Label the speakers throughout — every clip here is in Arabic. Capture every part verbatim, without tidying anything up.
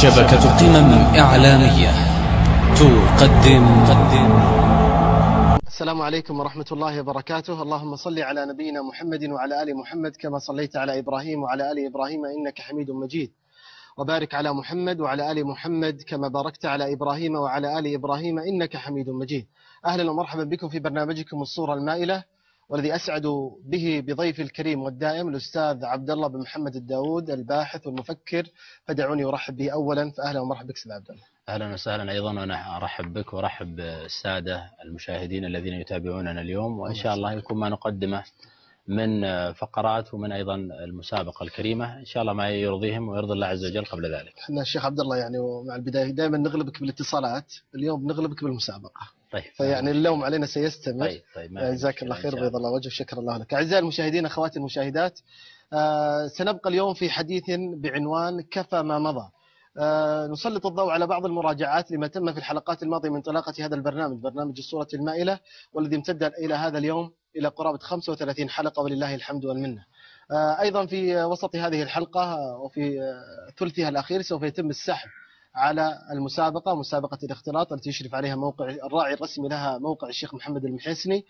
Speaker 1: شبكة قمم إعلامية تقدم قدم
Speaker 2: السلام عليكم ورحمة الله وبركاته. اللهم صل على نبينا محمد وعلى آل محمد كما صليت على إبراهيم وعلى آل إبراهيم إنك حميد مجيد، وبارك على محمد وعلى آل محمد كما باركت على إبراهيم وعلى آل إبراهيم إنك حميد مجيد. أهلا ومرحبا بكم في برنامجكم الصورة المائلة، والذي أسعد به بضيف الكريم والدائم الأستاذ عبد الله بن محمد الداود، الباحث والمفكر، فدعوني أرحب به أولا. فأهلا ومرحبا بك أستاذ عبد الله.
Speaker 3: أهلا وسهلا أيضا، وأنا أرحب بك وأرحب بالسادة المشاهدين الذين يتابعوننا اليوم، وإن شاء الله يكون ما نقدمه من فقرات ومن أيضا المسابقة الكريمة إن شاء الله ما يرضيهم ويرضي الله عز وجل قبل ذلك.
Speaker 2: احنا الشيخ عبد الله يعني مع البداية دائما نغلبك بالاتصالات، اليوم بنغلبك بالمسابقة.
Speaker 3: طيب.
Speaker 2: فيعني اللوم علينا سيستمر.
Speaker 3: طيب طيب.
Speaker 2: جزاك الله خير وبيض الله وجهك، شكرا الله لك. أعزائي المشاهدين أخواتي المشاهدات، آه سنبقى اليوم في حديث بعنوان كفى ما مضى. آه نسلط الضوء على بعض المراجعات لما تم في الحلقات الماضية من انطلاقة هذا البرنامج، برنامج الصورة المائلة، والذي امتد إلى هذا اليوم إلى قرابة خمسة وثلاثين حلقة ولله الحمد والمنة. آه أيضا في وسط هذه الحلقة وفي ثلثها الأخير سوف يتم السحب على المسابقة، مسابقة الاختلاط التي يشرف عليها موقع الراعي الرسمي لها موقع الشيخ محمد المحيسني.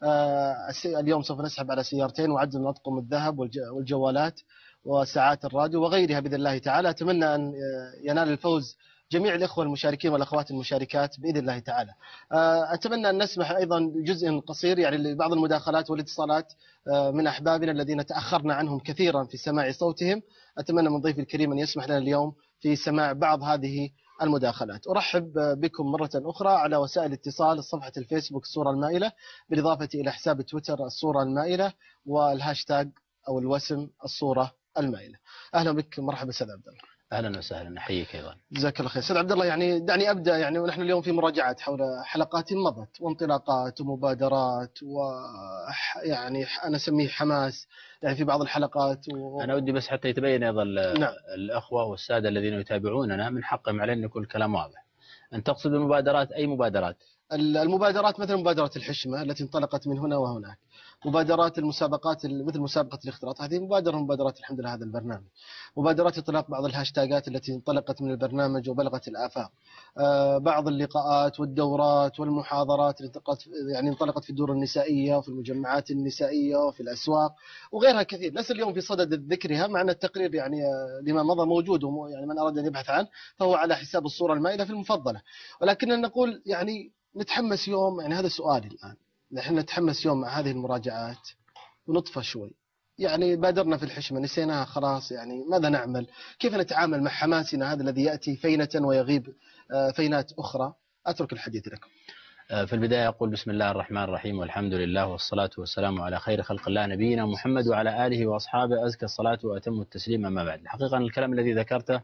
Speaker 2: آه اليوم سوف نسحب على سيارتين وعدد من أطقم الذهب والجوالات وساعات الراديو وغيرها بإذن الله تعالى. أتمنى أن ينال الفوز جميع الإخوة المشاركين والأخوات المشاركات بإذن الله تعالى. أتمنى أن نسمح أيضا بجزء قصير يعني لبعض المداخلات والاتصالات من أحبابنا الذين تأخرنا عنهم كثيرا في سماع صوتهم. أتمنى من ضيف الكريم أن يسمح لنا اليوم في سماع بعض هذه المداخلات. أرحب بكم مرة أخرى على وسائل الاتصال، صفحة الفيسبوك الصورة المائلة، بالإضافة إلى حساب تويتر الصورة المائلة، والهاشتاج أو الوسم الصورة المائلة. أهلا بك، مرحبا أستاذ عبد الله.
Speaker 3: أهلا وسهلا، أحييك أيضا.
Speaker 2: جزاك الله خير. أستاذ عبد الله، يعني دعني أبدأ يعني ونحن اليوم في مراجعات حول حلقات مضت وانطلاقات ومبادرات، ويعني أنا أسميه حماس يعني في بعض الحلقات و...
Speaker 3: أنا ودي بس حتى يتبين أيضا
Speaker 2: نعم.
Speaker 3: الأخوة والسادة الذين يتابعوننا من حقهم علينا أن يكون الكلام واضح. أن تقصد بالمبادرات أي مبادرات؟
Speaker 2: المبادرات مثل مبادرة الحشمة التي انطلقت من هنا وهناك، مبادرات المسابقات مثل مسابقة الاختلاط، هذه مبادرة من مبادرات الحمد لله هذا البرنامج، مبادرات اطلاق بعض الهاشتاجات التي انطلقت من البرنامج وبلغت الآفاق، آه بعض اللقاءات والدورات والمحاضرات اللي انطلقت يعني انطلقت في الدور النسائية وفي المجمعات النسائية وفي الأسواق وغيرها كثير، ليس اليوم في صدد ذكرها، مع أن التقرير يعني لما مضى موجود، يعني من أراد أن يبحث عنه فهو على حساب الصورة المائلة في المفضلة. ولكننا نقول يعني نتحمس يوم، يعني هذا سؤالي الآن، نحن نتحمس يوم مع هذه المراجعات ونطفى شوي، يعني بادرنا في الحشمة نسيناها خلاص، يعني ماذا نعمل؟ كيف نتعامل مع حماسنا هذا الذي يأتي فينة ويغيب فينات أخرى؟ أترك الحديث لكم.
Speaker 3: في البداية أقول بسم الله الرحمن الرحيم، والحمد لله والصلاة والسلام على خير خلق الله نبينا محمد وعلى آله وأصحابه، أزكى الصلاة وأتم التسليم. أما بعد، حقيقة الكلام الذي ذكرته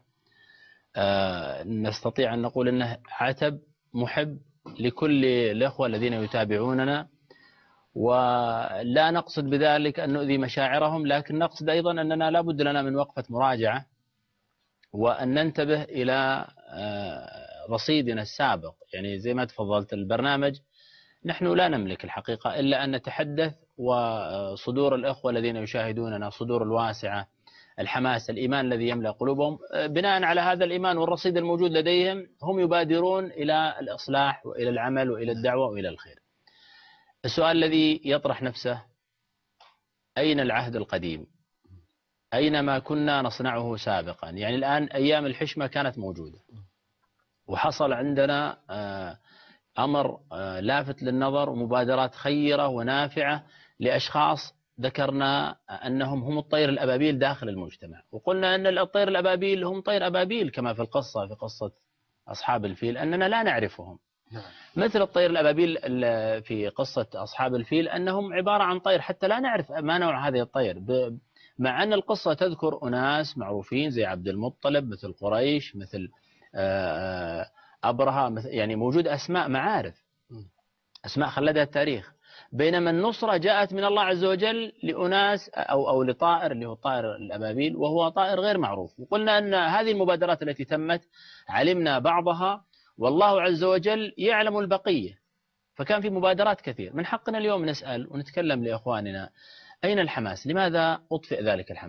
Speaker 3: نستطيع أن نقول أنه عتب محب لكل الأخوة الذين يتابعوننا، ولا نقصد بذلك أن نؤذي مشاعرهم، لكن نقصد أيضا أننا لا بد لنا من وقفة مراجعة وأن ننتبه إلى رصيدنا السابق. يعني زي ما تفضلت البرنامج، نحن لا نملك الحقيقة إلا أن نتحدث، وصدور الأخوة الذين يشاهدوننا صدور الواسعة، الحماس، الإيمان الذي يملأ قلوبهم، بناء على هذا الإيمان والرصيد الموجود لديهم هم يبادرون إلى الإصلاح وإلى العمل وإلى الدعوة وإلى الخير. السؤال الذي يطرح نفسه: أين العهد القديم؟ أين ما كنا نصنعه سابقا؟ يعني الآن أيام الحشمة كانت موجودة، وحصل عندنا أمر لافت للنظر ومبادرات خيرة ونافعة لأشخاص ذكرنا أنهم هم الطير الأبابيل داخل المجتمع، وقلنا أن الطير الأبابيل هم طير أبابيل كما في القصة في قصة أصحاب الفيل أننا لا نعرفهم. مثل الطير الأبابيل في قصة أصحاب الفيل أنهم عبارة عن طير حتى لا نعرف ما نوع هذه الطير، مع أن القصة تذكر أناس معروفين زي عبد المطلب، مثل قريش، مثل أبرهة، يعني موجود أسماء معارف، أسماء خلدها التاريخ. بينما النصرة جاءت من الله عز وجل لأناس أو أو لطائر اللي هو طائر الأبابيل، وهو طائر غير معروف. وقلنا أن هذه المبادرات التي تمت علمنا بعضها والله عز وجل يعلم البقية، فكان في مبادرات كثير. من حقنا اليوم نسأل ونتكلم لإخواننا: أين الحماس؟ لماذا أطفئ ذلك الحماس؟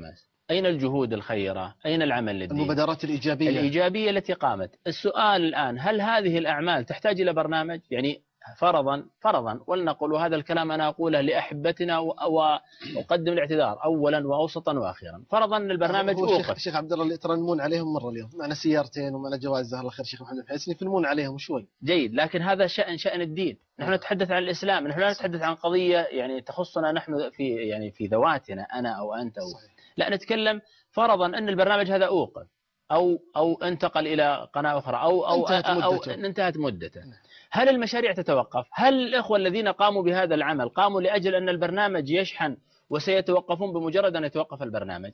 Speaker 3: أين الجهود الخيرة؟ أين العمل للدين؟
Speaker 2: المبادرات الإيجابية
Speaker 3: الإيجابية التي قامت. السؤال الآن، هل هذه الأعمال تحتاج إلى برنامج؟ يعني فرضا فرضا ولنقل، وهذا الكلام أنا أقوله لأحبتنا وأقدم الاعتذار أولا وأوسطا وأخيرا، فرضا أن البرنامج أوقف.
Speaker 2: شيخ عبد الله، اللي ترى نمون عليهم مرة اليوم، معنا سيارتين ومعنا جوائز جزاه الله خير شيخ محمد الحسني، فنمون عليهم شوي.
Speaker 3: جيد، لكن هذا شأن شأن الدين، نحن نتحدث عن الإسلام، نحن لا نتحدث عن قضية يعني تخصنا نحن في يعني في ذواتنا أنا أو أنت أو لا، نتكلم فرضا أن البرنامج هذا أوقف أو أو انتقل إلى قناة أخرى أو أو
Speaker 2: انتهت
Speaker 3: أو
Speaker 2: مدته.
Speaker 3: انتهت مدته. هل المشاريع تتوقف؟ هل الإخوة الذين قاموا بهذا العمل قاموا لأجل أن البرنامج يشحن وسيتوقفون بمجرد أن يتوقف البرنامج؟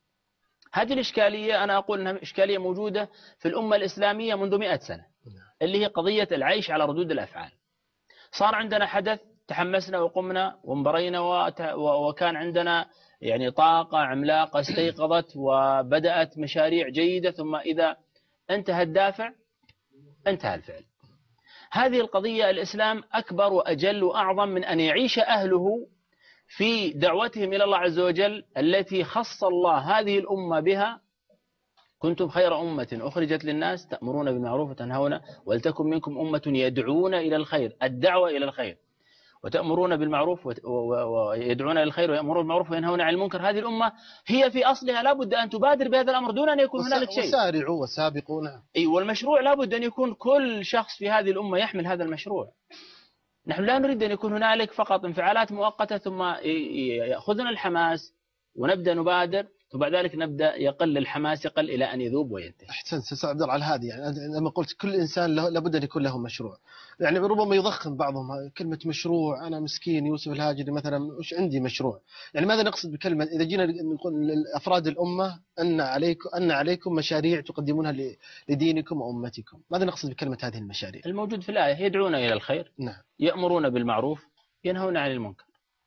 Speaker 3: هذه الإشكالية أنا أقول أنها إشكالية موجودة في الأمة الإسلامية منذ مئة سنة، اللي هي قضية العيش على ردود الأفعال. صار عندنا حدث، تحمسنا وقمنا وانبرينا وكان عندنا يعني طاقة عملاقة استيقظت وبدأت مشاريع جيدة، ثم إذا انتهى الدافع انتهى الفعل. هذه القضية الإسلام أكبر وأجل وأعظم من أن يعيش أهله في دعوتهم إلى الله عز وجل التي خص الله هذه الأمة بها: كنتم خير أمة أخرجت للناس تأمرون بالمعروف وتنهون ولتكن منكم أمة يدعون إلى الخير، الدعوة إلى الخير، وتأمرون بالمعروف ويدعون إلى الخير ويأمرون بالمعروف وينهون عن المنكر. هذه الأمة هي في أصلها لا بد أن تبادر بهذا الأمر دون أن يكون هنالك شيء.
Speaker 2: وسارعوا وسابقوا. نعم.
Speaker 3: أي، والمشروع لا بد أن يكون كل شخص في هذه الأمة يحمل هذا المشروع. نحن لا نريد أن يكون هنالك فقط انفعالات مؤقتة ثم يأخذنا الحماس ونبدأ نبادر، وبعد ذلك نبدأ يقل الحماس يقل إلى أن يذوب وينتهي.
Speaker 2: أحسنت أستاذ عبد الله على هذه، يعني لما قلت كل إنسان له لابد أن يكون له مشروع، يعني ربما يضخم بعضهم كلمة مشروع. أنا مسكين يوسف الهاجري مثلا وش عندي مشروع؟ يعني ماذا نقصد بكلمة إذا جينا نقول لأفراد الأمة أن عليكم أن عليكم مشاريع تقدمونها لدينكم وأمتكم، ماذا نقصد بكلمة هذه المشاريع؟
Speaker 3: الموجود في الآية: يدعون إلى الخير،
Speaker 2: نعم،
Speaker 3: يأمرون بالمعروف، ينهون عن المنكر.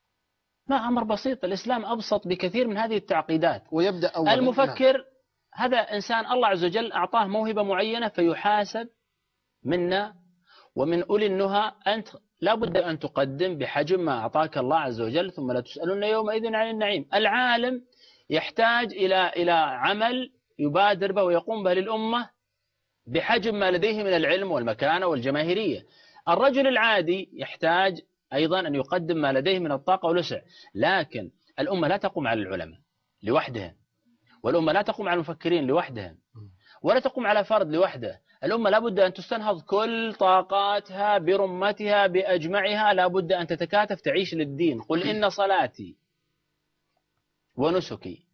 Speaker 3: ما أمر بسيط، الإسلام أبسط بكثير من هذه التعقيدات.
Speaker 2: ويبدأ أولا
Speaker 3: المفكر
Speaker 2: نعم.
Speaker 3: هذا إنسان الله عز وجل أعطاه موهبة معينة فيحاسب منا ومن أولي النهى: أنت لا بد أن تقدم بحجم ما أعطاك الله عز وجل ثم لا تسألون يومئذ عن النعيم. العالم يحتاج إلى إلى عمل يبادر به ويقوم به للأمة بحجم ما لديه من العلم والمكانة والجماهيرية. الرجل العادي يحتاج أيضا أن يقدم ما لديه من الطاقة والوسع، لكن الأمة لا تقوم على العلماء لوحدهم، والأمة لا تقوم على المفكرين لوحدهم، ولا تقوم على فرد لوحده. الأمة لا بد أن تستنهض كل طاقاتها برمتها بأجمعها، لا بد أن تتكاتف تعيش للدين. قل إن صلاتي ونسكي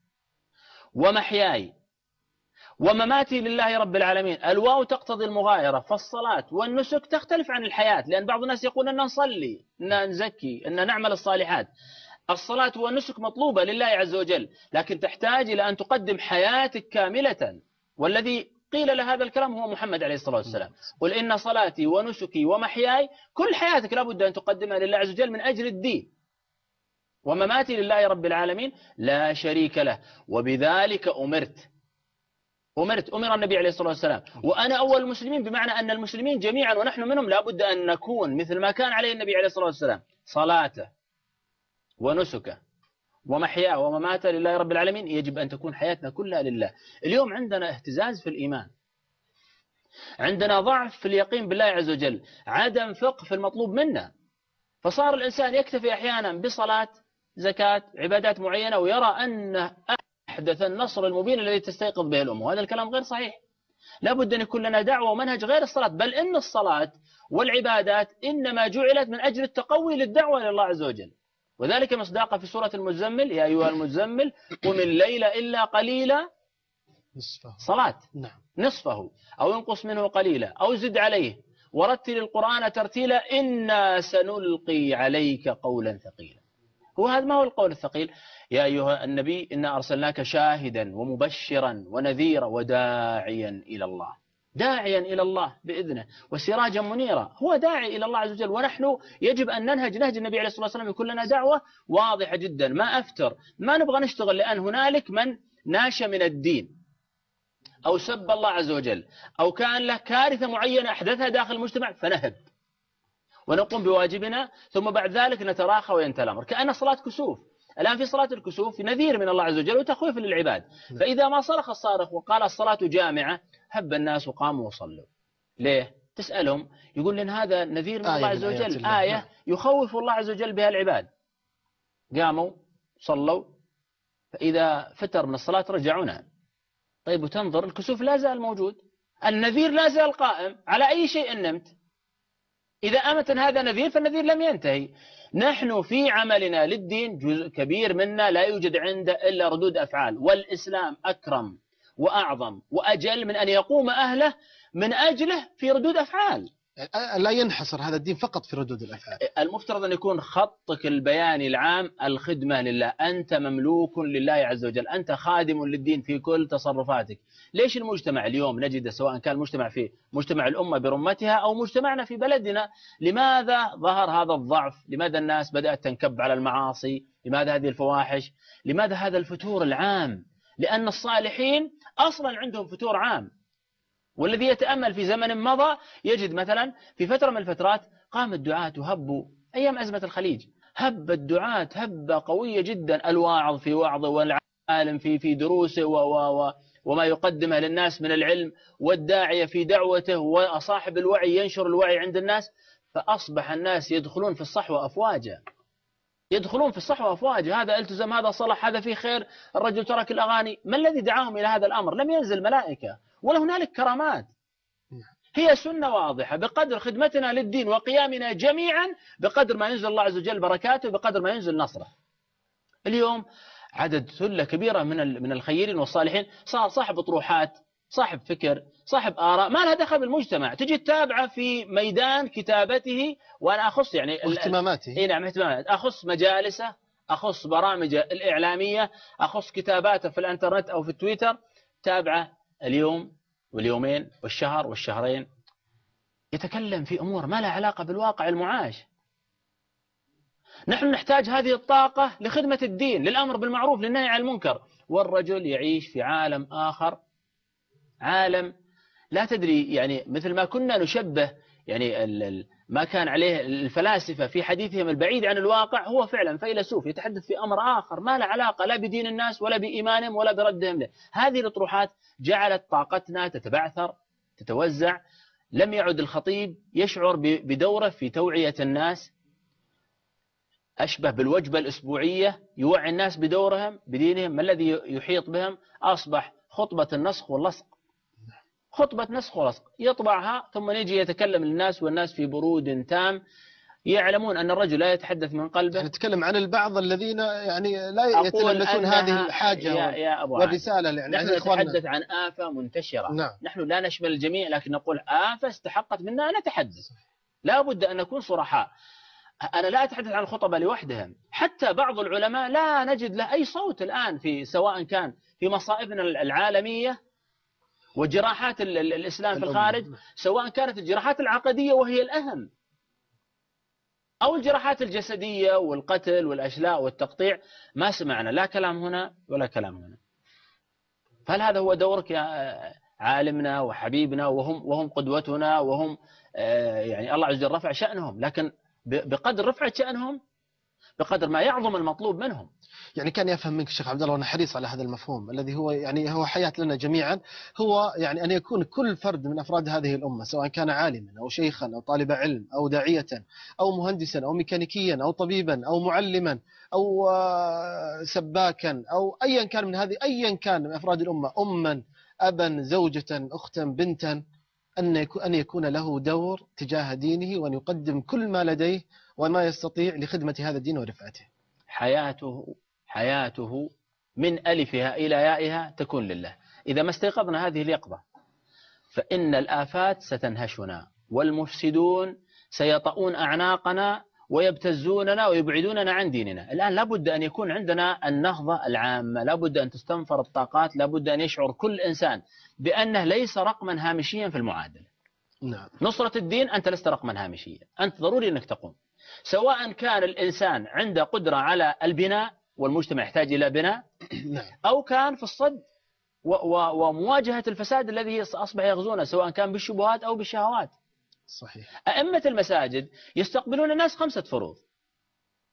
Speaker 3: ومحياي ومماتي لله رب العالمين. الواو تقتضي المغايرة، فالصلاة والنسك تختلف عن الحياة، لأن بعض الناس يقول أن نصلي، أن نزكي، أن نعمل الصالحات. الصلاة والنسك مطلوبة لله عز وجل، لكن تحتاج إلى أن تقدم حياتك كاملة، والذي قيل له هذا الكلام هو محمد عليه الصلاة والسلام. قل إن صلاتي ونسكي ومحياي، كل حياتك لا بد أن تقدمها لله عز وجل من أجل الدين. ومماتي لله رب العالمين لا شريك له، وبذلك أمرت أمرت أمر النبي عليه الصلاة والسلام، وأنا أول المسلمين، بمعنى أن المسلمين جميعا ونحن منهم لا بد أن نكون مثل ما كان عليه النبي عليه الصلاة والسلام: صلاته ونسكه ومحياه ومماته لله رب العالمين. يجب أن تكون حياتنا كلها لله. اليوم عندنا اهتزاز في الإيمان، عندنا ضعف في اليقين بالله عز وجل، عدم فقه في المطلوب منا، فصار الإنسان يكتفي أحيانا بصلاة، زكاة، عبادات معينة، ويرى أن أحدث النصر المبين الذي تستيقظ به الأمة، وهذا الكلام غير صحيح. لا بد أن يكون لنا دعوة ومنهج غير الصلاة، بل إن الصلاة والعبادات إنما جعلت من أجل التقوي للدعوة إلى الله عز وجل، وذلك مصداقا في سورة المزمل: يا أيها المزمل قم الليل إلا قليلا،
Speaker 2: نصفه
Speaker 3: صلاة
Speaker 2: نعم
Speaker 3: نصفه أو انقص منه قليلا أو زد عليه ورتل القرآن ترتيلا إنا سنلقي عليك قولا ثقيلا. هو هذا ما هو القول الثقيل؟ يا أيها النبي إنا أرسلناك شاهدا ومبشرا ونذيرا وداعيا إلى الله، داعيا إلى الله بإذنه وسراجا منيرا. هو داعي إلى الله عز وجل، ونحن يجب أن ننهج نهج النبي عليه الصلاة والسلام، يكون لنا دعوة واضحة جدا. ما أفتر، ما نبغى نشتغل لأن هنالك من ناش من الدين أو سب الله عز وجل أو كان له كارثة معينة أحدثها داخل المجتمع فنهب ونقوم بواجبنا، ثم بعد ذلك نتراخى وينتهي الأمر كأن الصلاة كسوف. الآن في صلاة الكسوف نذير من الله عز وجل وتخويف للعباد، فإذا ما صرخ الصارخ وقال الصلاة جامعة هب الناس وقاموا وصلوا. ليه؟ تسألهم يقول لأن هذا نذير من
Speaker 2: آية
Speaker 3: الله
Speaker 2: من
Speaker 3: عز
Speaker 2: آيات
Speaker 3: وجل،
Speaker 2: الله.
Speaker 3: آية يخوف الله عز وجل بها العباد. قاموا صلوا، فإذا فتر من الصلاة رجعونا. طيب وتنظر الكسوف لا زال موجود، النذير لا زال قائم، على أي شيء نمت؟ إذا أمت هذا نذير فالنذير لم ينتهي. نحن في عملنا للدين جزء كبير منا لا يوجد عنده إلا ردود أفعال، والإسلام أكرم وأعظم وأجل من أن يقوم أهله من أجله في ردود أفعال.
Speaker 2: لا ينحصر هذا الدين فقط في ردود الأفعال.
Speaker 3: المفترض أن يكون خطك البياني العام الخدمة لله، أنت مملوك لله عز وجل، أنت خادم للدين في كل تصرفاتك. ليش المجتمع اليوم نجد سواء كان مجتمع في مجتمع الأمة برمتها أو مجتمعنا في بلدنا، لماذا ظهر هذا الضعف؟ لماذا الناس بدأت تنكب على المعاصي؟ لماذا هذه الفواحش؟ لماذا هذا الفتور العام؟ لأن الصالحين أصلا عندهم فتور عام. والذي يتأمل في زمن مضى يجد مثلا في فترة من الفترات قام الدعاة وهبوا، أيام أزمة الخليج هب الدعاة هبة قوية جدا، الواعظ في وعظه والعالم في في دروسه و و وما يقدمه للناس من العلم، والداعية في دعوته، وصاحب الوعي ينشر الوعي عند الناس، فأصبح الناس يدخلون في الصحوة أفواجا، يدخلون في الصحوة أفواجا، هذا التزم، هذا صلح، هذا في خير، الرجل ترك الأغاني. ما الذي دعاهم إلى هذا الأمر؟ لم ينزل ملائكة ولا هنالك كرامات، هي سنة واضحة. بقدر خدمتنا للدين وقيامنا جميعا بقدر ما ينزل الله عز وجل بركاته، بقدر ما ينزل نصره. اليوم عدد ثلة كبيرة من من الخيرين والصالحين صار صاحب اطروحات، صاحب فكر، صاحب آراء، ما لها دخل بالمجتمع، تجي تتابعه في ميدان كتابته، وأنا أخص يعني
Speaker 2: واهتماماته.
Speaker 3: إيه نعم اهتمامات، أخص مجالسه، أخص برامجه الإعلامية، أخص كتاباته في الإنترنت أو في التويتر، تابعه اليوم واليومين والشهر والشهرين، يتكلم في أمور ما لها علاقة بالواقع المعاش. نحن نحتاج هذه الطاقة لخدمة الدين، للأمر بالمعروف، للنهي عن المنكر، والرجل يعيش في عالم آخر، عالم لا تدري، يعني مثل ما كنا نشبه يعني ما كان عليه الفلاسفة في حديثهم البعيد عن الواقع، هو فعلا فيلسوف يتحدث في أمر آخر ما له علاقة لا بدين الناس ولا بإيمانهم ولا بردهم له. هذه الأطروحات جعلت طاقتنا تتبعثر تتوزع. لم يعد الخطيب يشعر بدوره في توعية الناس، أشبه بالوجبة الأسبوعية، يوعي الناس بدورهم بدينهم، ما الذي يحيط بهم؟ أصبح خطبة النسخ واللصق، خطبة نسخ ولصق، يطبعها ثم يجي يتكلم للناس، والناس في برود تام يعلمون أن الرجل لا يتحدث من قلبه.
Speaker 2: نتكلم عن البعض الذين يعني لا يتلمسون هذه الحاجة
Speaker 3: يا يا أبو
Speaker 2: والرسالة. يعني
Speaker 3: نحن نتحدث عن آفة منتشرة.
Speaker 2: نعم.
Speaker 3: نحن لا نشمل الجميع، لكن نقول آفة استحقت منا أن نتحدث. لا بد أن نكون صرحاء. أنا لا أتحدث عن الخطبة لوحدهم، حتى بعض العلماء لا نجد له أي صوت الآن، في سواء كان في مصائبنا العالمية وجراحات الإسلام في الخارج، سواء كانت الجراحات العقدية وهي الأهم، أو الجراحات الجسدية والقتل والأشلاء والتقطيع، ما سمعنا لا كلام هنا ولا كلام هنا. فهل هذا هو دورك يا عالمنا وحبيبنا، وهم وهم قدوتنا، وهم يعني الله عز وجل رفع شأنهم، لكن بقدر رفعة شأنهم بقدر ما يعظم المطلوب منهم.
Speaker 2: يعني كان يفهم منك الشيخ عبد الله، وانا حريص على هذا المفهوم الذي هو يعني هو حياة لنا جميعا، هو يعني ان يكون كل فرد من افراد هذه الامه، سواء كان عالما او شيخا او طالب علم او داعية او مهندسا او ميكانيكيا او طبيبا او معلما او سباكا او ايا كان من هذه، ايا كان من افراد الامه، اما ابا زوجة اختا بنتا، ان ان يكون له دور تجاه دينه، وان يقدم كل ما لديه وما يستطيع لخدمة هذا الدين ورفعته.
Speaker 3: حياته حياته من ألفها إلى يائها تكون لله. إذا ما استيقظنا هذه اليقظة فإن الآفات ستنهشنا، والمفسدون سيطؤون أعناقنا ويبتزوننا ويبعدوننا عن ديننا. الآن لابد أن يكون عندنا النهضة العامة، لابد أن تستنفر الطاقات، لابد أن يشعر كل إنسان بأنه ليس رقما هامشيا في المعادلة.
Speaker 2: نعم.
Speaker 3: نصرة الدين أنت لست رقما هامشيا، أنت ضروري أنك تقوم، سواء كان الإنسان عنده قدرة على البناء والمجتمع يحتاج إلى بناء، أو كان في الصد ومواجهة الفساد الذي أصبح يغزونه، سواء كان بالشبهات أو بالشهوات.
Speaker 2: صحيح.
Speaker 3: أئمة المساجد يستقبلون الناس خمسة فروض،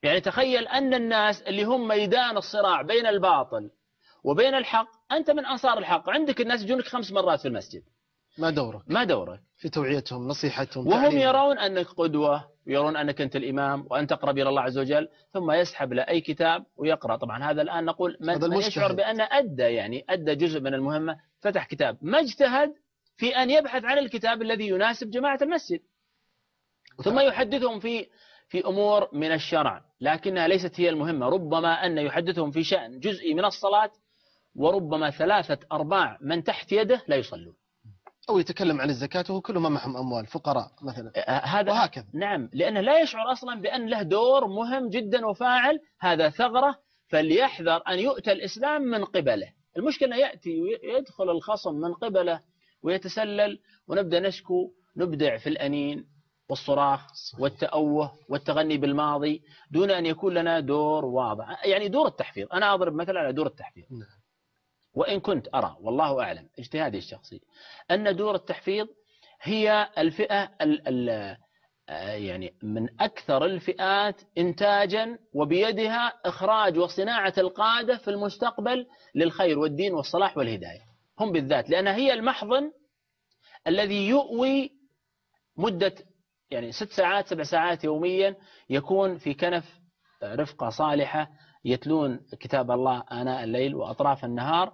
Speaker 3: يعني تخيل أن الناس اللي هم ميدان الصراع بين الباطل وبين الحق، أنت من أنصار الحق، عندك الناس يجونك خمس مرات في المسجد،
Speaker 2: ما دورك
Speaker 3: ما دورك
Speaker 2: في توعيتهم نصيحتهم
Speaker 3: وهم
Speaker 2: تعليم.
Speaker 3: يرون أنك قدوة، ويرون أنك أنت الإمام وأنت أقرب إلى الله عز وجل، ثم يسحب له أي كتاب ويقرأ. طبعا هذا الآن نقول من, من يشعر بأن أدى يعني أدى جزء من المهمة، فتح كتاب، ما اجتهد في أن يبحث عن الكتاب الذي يناسب جماعة المسجد، ثم يحدثهم في في أمور من الشرع لكنها ليست هي المهمة. ربما أن يحدثهم في شأن جزئي من الصلاة، وربما ثلاثة أرباع من تحت يده لا يصلون.
Speaker 2: أو يتكلم عن الزكاة وهو كلهم ما معهم أموال، فقراء مثلا،
Speaker 3: هذا
Speaker 2: وهكذا.
Speaker 3: نعم، لأنه لا يشعر أصلا بأن له دور مهم جدا وفاعل. هذا ثغرة، فليحذر أن يؤتى الإسلام من قبله. المشكلة يأتي ويدخل الخصم من قبله ويتسلل، ونبدأ نشكو، نبدع في الأنين والصراخ والتأوه والتغني بالماضي دون أن يكون لنا دور واضح. يعني دور التحفيظ، أنا أضرب مثلا على دور التحفيظ، وإن كنت أرى والله أعلم اجتهادي الشخصي أن دور التحفيظ هي الفئة ال ال يعني من أكثر الفئات إنتاجا، وبيدها إخراج وصناعة القادة في المستقبل للخير والدين والصلاح والهداية، هم بالذات، لأنها هي المحضن الذي يؤوي مدة يعني ست ساعات سبع ساعات يوميا، يكون في كنف رفقة صالحة يتلون كتاب الله آناء الليل وأطراف النهار،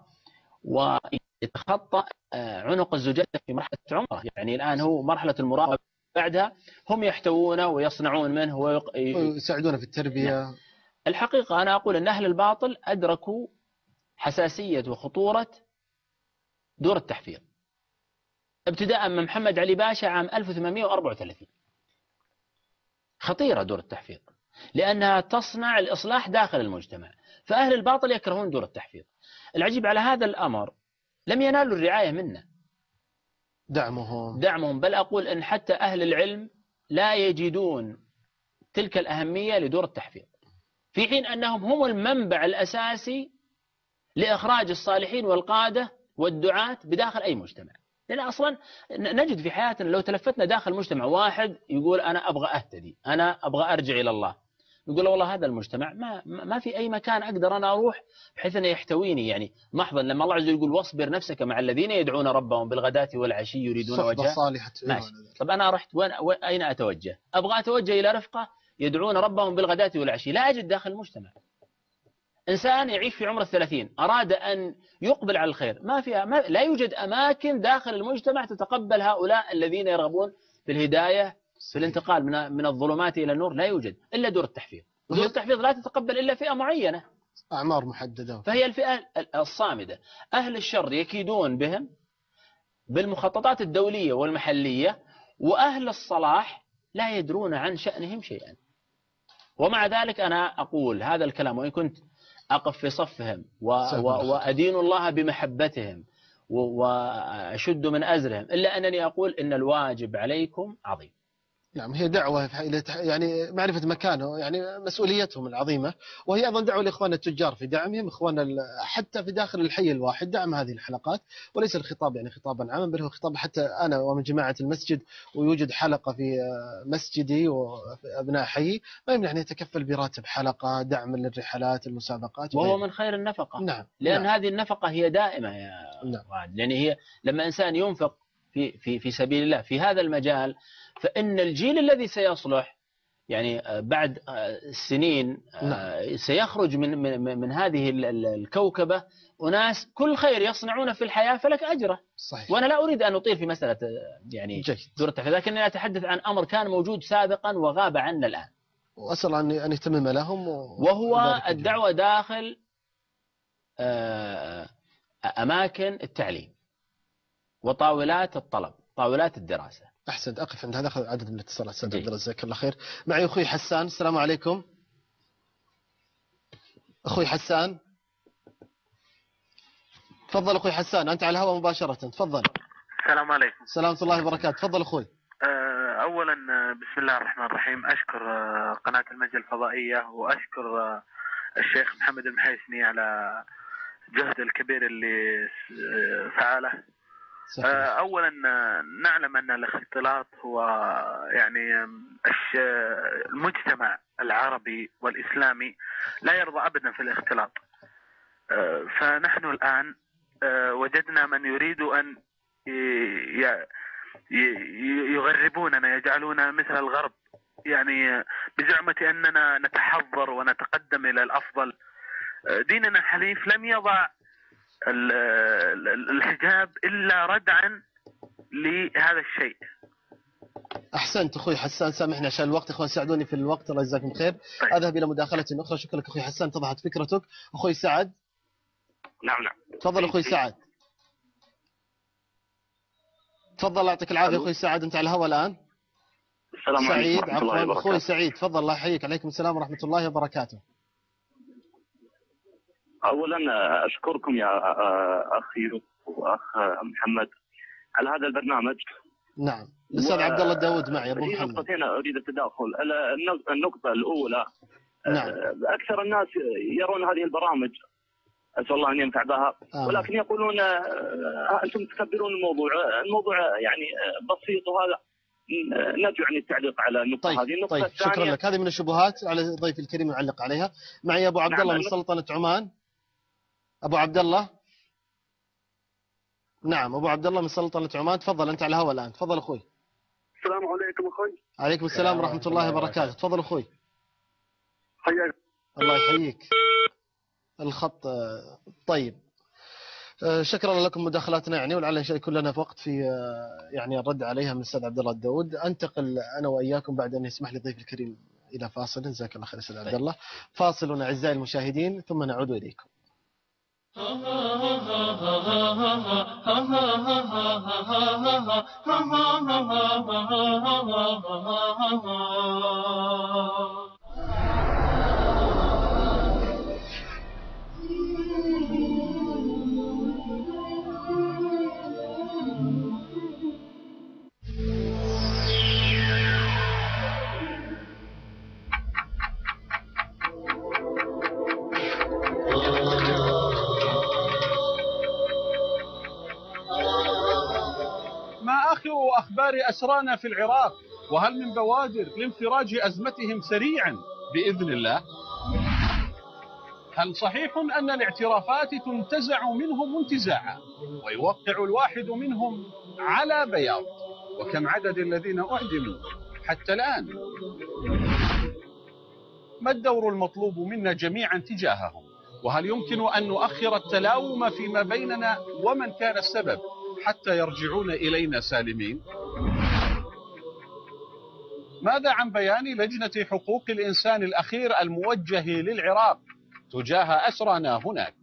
Speaker 3: ويتخطى عنق الزجاجة في مرحلة عمره. يعني الآن هو مرحلة المراقبة، بعدها هم يحتوونه ويصنعون منه
Speaker 2: ويساعدونه في التربية.
Speaker 3: نعم. الحقيقة أنا أقول أن أهل الباطل أدركوا حساسية وخطورة دور التحفيظ، ابتداء من محمد علي باشا عام ألف وثمانمئة وأربعة وثلاثين. خطيرة دور التحفيظ لأنها تصنع الإصلاح داخل المجتمع، فأهل الباطل يكرهون دور التحفيظ. العجيب على هذا الأمر لم ينالوا الرعاية منا،
Speaker 2: دعمهم
Speaker 3: دعمهم بل أقول أن حتى أهل العلم لا يجدون تلك الأهمية لدور التحفيظ، في حين أنهم هم المنبع الأساسي لإخراج الصالحين والقادة والدعاة بداخل أي مجتمع. لأن أصلا نجد في حياتنا لو تلفتنا داخل مجتمع واحد يقول أنا أبغى أهتدي، أنا أبغى أرجع إلى الله، يقول والله هذا المجتمع ما ما في أي مكان أقدر أنا أروح بحيث أنه يحتويني. يعني محضا لما الله عز وجل يقول واصبر نفسك مع الذين يدعون ربهم بالغداة والعشي يريدون وجهه، ماشي، طب أنا رحت وين أين أتوجه؟ أبغى أتوجه إلى رفقة يدعون ربهم بالغداة والعشي، لا أجد داخل المجتمع. إنسان يعيش في عمر الثلاثين أراد أن يقبل على الخير، ما فيها ما لا يوجد أماكن داخل المجتمع تتقبل هؤلاء الذين يرغبون في الهداية، في الانتقال من من الظلمات إلى النور، لا يوجد إلا دور التحفيظ. ودور التحفيظ لا تتقبل إلا فئة معينة،
Speaker 2: أعمار محددة،
Speaker 3: فهي الفئة الصامدة. أهل الشر يكيدون بهم بالمخططات الدولية والمحلية، وأهل الصلاح لا يدرون عن شأنهم شيئا. ومع ذلك أنا أقول هذا الكلام وإن كنت أقف في صفهم و... و... وأدين الله بمحبتهم و... وأشد من أزرهم، إلا أنني أقول إن الواجب عليكم عظيم.
Speaker 2: نعم، هي دعوة يعني معرفة مكانه، يعني مسؤوليتهم العظيمة، وهي أيضا دعوة لإخواننا التجار في دعمهم، إخواننا حتى في داخل الحي الواحد دعم هذه الحلقات، وليس الخطاب يعني خطابا عاما، بل هو خطاب حتى أنا ومن جماعة المسجد، ويوجد حلقة في مسجدي وأبناء حي ما يمنع أن يتكفل براتب حلقة دعم للرحلات المسابقات،
Speaker 3: وهو من خير النفقة.
Speaker 2: نعم.
Speaker 3: لأن
Speaker 2: نعم.
Speaker 3: هذه النفقة هي دائمة يا
Speaker 2: نعم.
Speaker 3: وعد، لأن هي لما إنسان ينفق في في في سبيل الله في هذا المجال، فإن الجيل الذي سيصلح يعني بعد السنين
Speaker 2: نعم.
Speaker 3: سيخرج من من من هذه الكوكبة أناس كل خير يصنعون في الحياة فلك أجره.
Speaker 2: صحيح.
Speaker 3: وأنا لا أريد أن أطيل في مسألة يعني دور التحفيظ، لكنني أتحدث عن أمر كان موجود سابقا وغاب عنا الآن،
Speaker 2: وأسأل أن يتمم لهم،
Speaker 3: وهو الدعوة داخل أماكن التعليم وطاولات الطلب، طاولات الدراسة.
Speaker 2: أحسنت، أقف عند هذا، أخذ عدد من الاتصالات. أستاذ عبد الله جزاك الله خير. معي أخوي حسان. السلام عليكم أخوي حسان، تفضل أخوي حسان، أنت على الهواء مباشرة، تفضل.
Speaker 4: السلام عليكم.
Speaker 2: سلامة الله وبركاته، تفضل أخوي.
Speaker 4: أولا بسم الله الرحمن الرحيم، أشكر قناة المجد الفضائية، وأشكر الشيخ محمد المحيسني على الجهد الكبير اللي فعله. صحيح. أولا نعلم أن الاختلاط هو يعني المجتمع العربي والإسلامي لا يرضى أبدا في الاختلاط. فنحن الآن وجدنا من يريد أن يغربوننا، يجعلونا مثل الغرب، يعني بزعمة أننا نتحضر ونتقدم إلى الأفضل. ديننا الحنيف لم يضع الحجاب إلا ردعا لهذا الشيء.
Speaker 2: احسنت اخوي حسان، سامحني عشان الوقت، اخوان ساعدوني في الوقت، الله يجزاكم خير.
Speaker 4: طيب.
Speaker 2: اذهب الى مداخله اخرى. شكرا لك اخوي حسان، اتضحت فكرتك. اخوي سعد.
Speaker 5: نعم نعم
Speaker 2: تفضل اخوي سعد. تفضل يعطيك العافيه اخوي سعد، انت على الهواء الان.
Speaker 5: السلام
Speaker 2: سعيد
Speaker 5: عليكم ورحمة الله
Speaker 2: عفوا
Speaker 5: وبركاته.
Speaker 2: اخوي سعيد تفضل، الله يحييك. عليكم السلام ورحمه الله وبركاته.
Speaker 5: اولا اشكركم يا اخي واخ محمد على هذا البرنامج.
Speaker 2: نعم الاستاذ عبد الله الداود معي ابو
Speaker 5: في
Speaker 2: محمد.
Speaker 5: نقطتين اريد التداخل. النقطه الاولى،
Speaker 2: نعم.
Speaker 5: اكثر الناس يرون هذه البرامج، اسال الله ان ينفع بها،
Speaker 2: آه.
Speaker 5: ولكن يقولون انتم تكبرون الموضوع، الموضوع يعني بسيط، وهذا نرجو عن التعليق على النقطه
Speaker 2: طيب.
Speaker 5: هذه. النقطه
Speaker 2: طيب
Speaker 5: الثانيه،
Speaker 2: شكرا لك، هذه من الشبهات على ضيفي الكريم يعلق عليها. معي ابو عبد الله
Speaker 5: نعم.
Speaker 2: من سلطنه عمان. ابو عبد الله. نعم ابو عبد الله من سلطنه عمان، تفضل انت على الهواء الان، تفضل اخوي.
Speaker 6: السلام عليكم اخوي.
Speaker 2: عليكم السلام ورحمه الله وبركاته، تفضل اخوي.
Speaker 6: حياك
Speaker 2: الله يحييك. الخط طيب. شكرا لكم مداخلاتنا يعني، ولعل ان شاء الله يكون لنا وقت في يعني الرد عليها من الاستاذ عبد الله الداود. انتقل انا واياكم بعد ان يسمح لي ضيف الكريم الى فاصل. جزاك الله خير استاذ عبد الله. فاصل اعزائي المشاهدين ثم نعود اليكم.
Speaker 7: أخبار أسرانا في العراق، وهل من بوادر لانفراج أزمتهم سريعا بإذن الله؟ هل صحيح أن الاعترافات تنتزع منهم انتزاعا ويوقع الواحد منهم على بياض؟ وكم عدد الذين أعدموا حتى الآن؟ ما الدور المطلوب منا جميعا تجاههم؟ وهل يمكن أن نؤخر التلاوم فيما بيننا ومن كان السبب حتى يرجعون إلينا سالمين؟ ماذا عن بيان لجنة حقوق الإنسان الأخير الموجه للعراق تجاه أسرانا هناك؟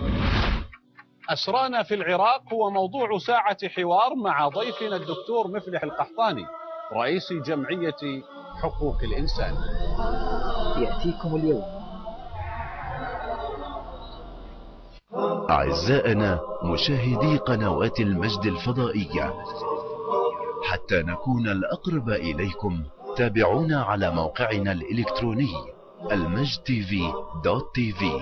Speaker 7: أسرانا في العراق هو موضوع ساعة حوار مع ضيفنا الدكتور مفلح القحطاني رئيس جمعية حقوق الإنسان.
Speaker 8: يأتيكم اليوم.
Speaker 9: أعزائنا مشاهدي قنوات المجد الفضائية، حتى نكون الأقرب إليكم تابعونا على موقعنا الإلكتروني المجد تي في دوت تي في.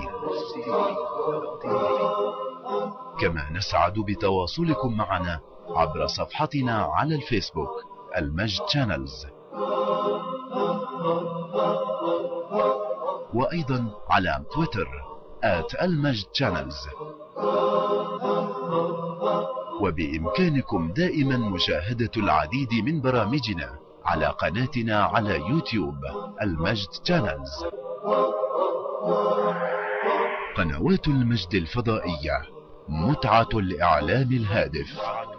Speaker 9: كما نسعد بتواصلكم معنا عبر صفحتنا على الفيسبوك المجد شانلز، وأيضا على تويتر آت المجد شانلز. وبإمكانكم دائما مشاهدة العديد من برامجنا على قناتنا على يوتيوب المجد شانلز. قنوات المجد الفضائية، متعة الإعلام الهادف.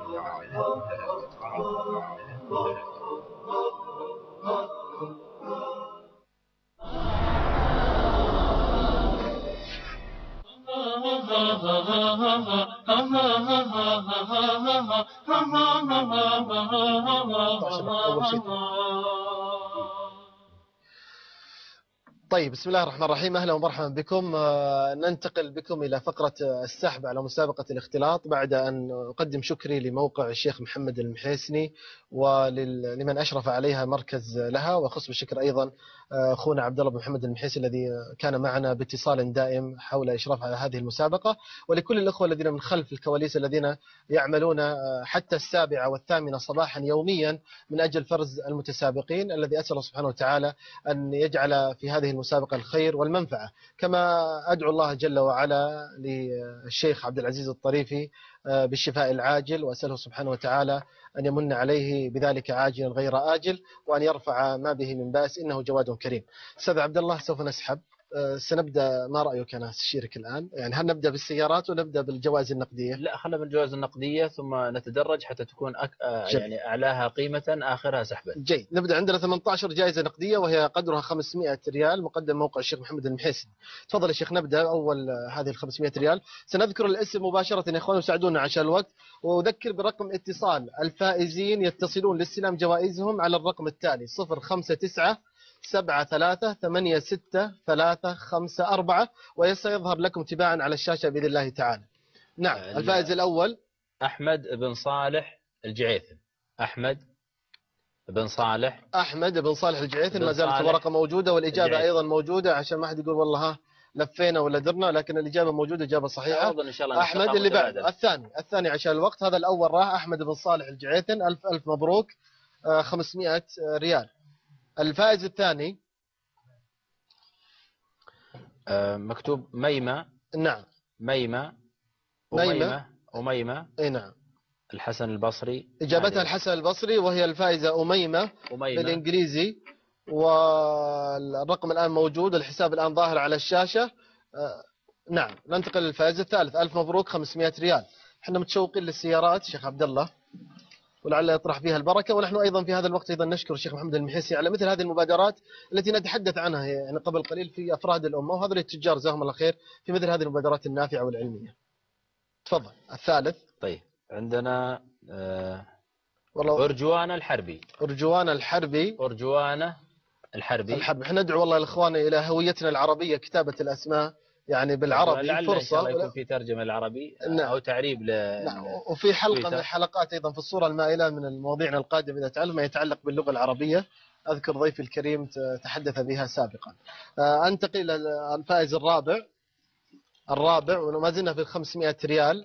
Speaker 2: طيب بسم الله الرحمن الرحيم، أهلا ومرحبا بكم. ننتقل بكم إلى فقرة السحب على مسابقة الاختلاط، بعد أن أقدم شكري لموقع الشيخ محمد المحيسني ولمن أشرف عليها مركز لها، وأخص بالشكر أيضا أخونا عبد الله بن محمد المحيسي الذي كان معنا باتصال دائم حول إشراف على هذه المسابقة، ولكل الأخوة الذين من خلف الكواليس الذين يعملون حتى السابعة والثامنة صباحا يوميا من أجل فرز المتسابقين، الذي أسأل الله سبحانه وتعالى أن يجعل في هذه المسابقة الخير والمنفعة. كما أدعو الله جل وعلا للشيخ عبد العزيز الطريفي بالشفاء العاجل، وأسأله سبحانه وتعالى أن يمن عليه بذلك عاجلا غير آجل، وأن يرفع ما به من بأس، إنه جواد كريم. أستاذ عبد الله سوف نسحب، سنبدأ. ما رأيك أنا استشيرك الآن؟ يعني هل نبدأ بالسيارات ونبدأ بالجوائز النقدية؟
Speaker 3: لا، خلنا بالجوائز النقدية ثم نتدرج حتى تكون أك... يعني أعلاها قيمة آخرها سحبا.
Speaker 2: جيد، نبدأ. عندنا ثمانية عشر جائزة نقدية وهي قدرها خمسمائة ريال، مقدم موقع الشيخ محمد المحيسي. تفضل يا شيخ، نبدأ. أول هذه ال خمسمائة ريال سنذكر الاسم مباشرة يا إخوان، وساعدونا عشان الوقت، وأذكر برقم اتصال الفائزين يتصلون لاستلام جوائزهم على الرقم التالي صفر خمسة تسعة سبعة ثلاثة ثمانية ستة ثلاثة خمسة أربعة، وسيظهر لكم تباعا على الشاشة بإذن الله تعالى. نعم، الفائز الأول
Speaker 3: أحمد بن صالح الجعيثن. أحمد بن صالح
Speaker 2: أحمد بن صالح الجعيثن، ما زالت الورقة موجودة والإجابة الجعيثن أيضا موجودة، عشان ما حد يقول والله ها لفينا ولا درنا، لكن الإجابة موجودة، إجابة صحيحة.
Speaker 3: إن شاء الله.
Speaker 2: أحمد اللي بعد الثاني الثاني عشان الوقت، هذا الأول راح أحمد بن صالح الجعيثن، ألف ألف مبروك، خمسمائة ريال. الفائز الثاني
Speaker 3: آه مكتوب ميمة.
Speaker 2: نعم،
Speaker 3: ميمة
Speaker 2: ميمة
Speaker 3: أميمة.
Speaker 2: اي نعم،
Speaker 3: الحسن البصري.
Speaker 2: إجابتها الحسن البصري، وهي الفائزة أميمة, أميمة بالإنجليزي، والرقم الآن موجود، الحساب الآن ظاهر على الشاشة. آه نعم، ننتقل للفائز الثالث. ألف مبروك، خمسمائة ريال. احنا متشوقين للسيارات شيخ عبد الله، ولعل يطرح فيها البركة. ونحن أيضا في هذا الوقت أيضا نشكر الشيخ محمد المحيسي على مثل هذه المبادرات التي نتحدث عنها يعني قبل قليل في أفراد الأمة، وهذول التجار جزاهم الله خير في مثل هذه المبادرات النافعة والعلمية. تفضل الثالث.
Speaker 3: طيب، عندنا آه
Speaker 2: والله
Speaker 3: أرجوانة الحربي.
Speaker 2: أرجوانة الحربي.
Speaker 3: أرجوانة الحربي.
Speaker 2: الحربي. احنا ندعو والله الإخوان إلى هويتنا العربية، كتابة الأسماء يعني بالعربي فرصة،
Speaker 3: ولا يكون في ترجمة العربي
Speaker 2: نعم.
Speaker 3: أو تعريب ل...
Speaker 2: نعم. وفي حلقة من الحلقات أيضا في الصورة المائلة من المواضيع القادمة إذا تعلم ما يتعلق باللغة العربية، أذكر ضيفي الكريم تحدث بها سابقا. أنتقل إلى الفائز الرابع. الرابع وما زلنا في خمسمائة ريال.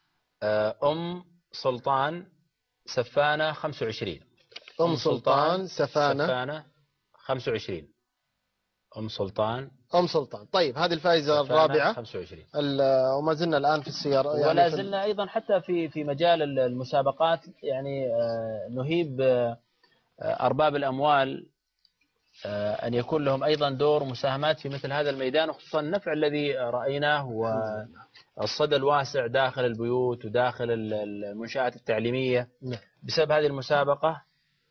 Speaker 3: أم سلطان سفانة خمسة وعشرين.
Speaker 2: أم سلطان سفانة,
Speaker 3: سفانة خمسة وعشرين. أم سلطان
Speaker 2: أم سلطان. طيب، هذه الفائزة الرابعة
Speaker 3: خمسة وعشرين.
Speaker 2: وما زلنا الآن في السيارة
Speaker 3: يعني ولا زلنا أيضا حتى في في مجال المسابقات، يعني نهيب أرباب الأموال أن يكون لهم أيضا دور مساهمات في مثل هذا الميدان، وخصوصا النفع الذي رأيناه والصدى الواسع داخل البيوت وداخل المنشآت التعليمية بسبب هذه المسابقة.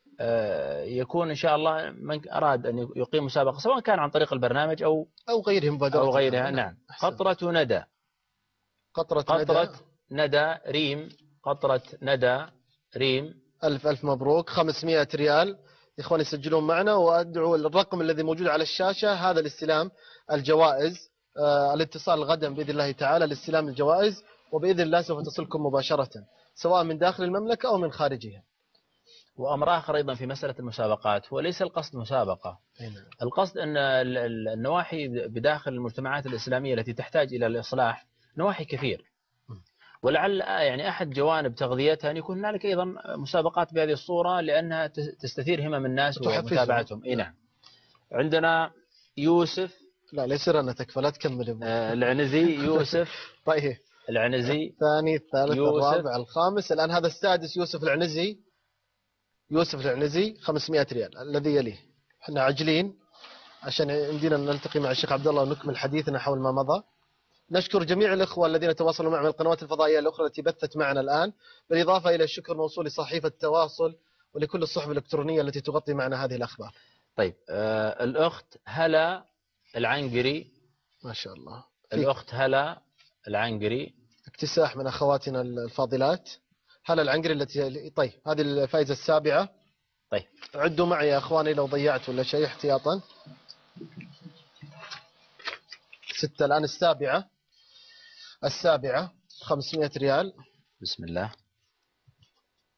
Speaker 3: يكون إن شاء الله من أراد أن يقيم مسابقة سواء كان عن طريق البرنامج أو
Speaker 2: أو غيره مبادرات
Speaker 3: أو غيرها. نعم. قطرة ندى.
Speaker 2: قطرة,
Speaker 3: قطرة ندى. ندى ريم. قطرة ندى ريم.
Speaker 2: ألف ألف مبروك، خمسمائة ريال. إخواني يسجلون معنا، وأدعو الرقم الذي موجود على الشاشة هذا لاستلام الجوائز. آه الاتصال غدا بإذن الله تعالى لاستلام الجوائز، وبإذن الله سوف تصلكم مباشرة سواء من داخل المملكة أو من خارجها.
Speaker 3: وأمر آخر أيضا في مسألة المسابقات، هو ليس القصد مسابقة. القصد أن النواحي بداخل المجتمعات الإسلامية التي تحتاج إلى الإصلاح نواحي كثير، ولعل يعني أحد جوانب تغذيتها أن يكون هنالك أيضا مسابقات بهذه الصورة، لأنها تستثير همم الناس ومتابعتهم. إيه نعم. عندنا يوسف.
Speaker 2: لا ليس رنا تكفى، لا تكمل.
Speaker 3: آه العنزي يوسف.
Speaker 2: طيب،
Speaker 3: العنزي.
Speaker 2: الثاني الثالث الرابع الخامس، الآن هذا السادس يوسف العنزي. يوسف العنزي خمسمائة ريال. الذي يليه احنا عاجلين عشان يمدينا نلتقي مع الشيخ عبد الله ونكمل حديثنا حول ما مضى. نشكر جميع الإخوة الذين تواصلوا معنا من القنوات الفضائية الأخرى التي بثت معنا الآن، بالإضافة إلى الشكر موصول لصحيفة التواصل ولكل الصحف الإلكترونية التي تغطي معنا هذه الأخبار.
Speaker 3: طيب، آه الأخت هلا العنقري.
Speaker 2: ما شاء الله.
Speaker 3: الأخت هلا العنقري.
Speaker 2: اكتساح من أخواتنا الفاضلات. هلا العنقري التي. طيب، هذه الفائزة السابعة.
Speaker 3: طيب،
Speaker 2: عدوا معي يا أخواني لو ضيعت ولا شيء احتياطا. ستة الآن. السابعة. السابعة خمسمائة ريال.
Speaker 3: بسم الله.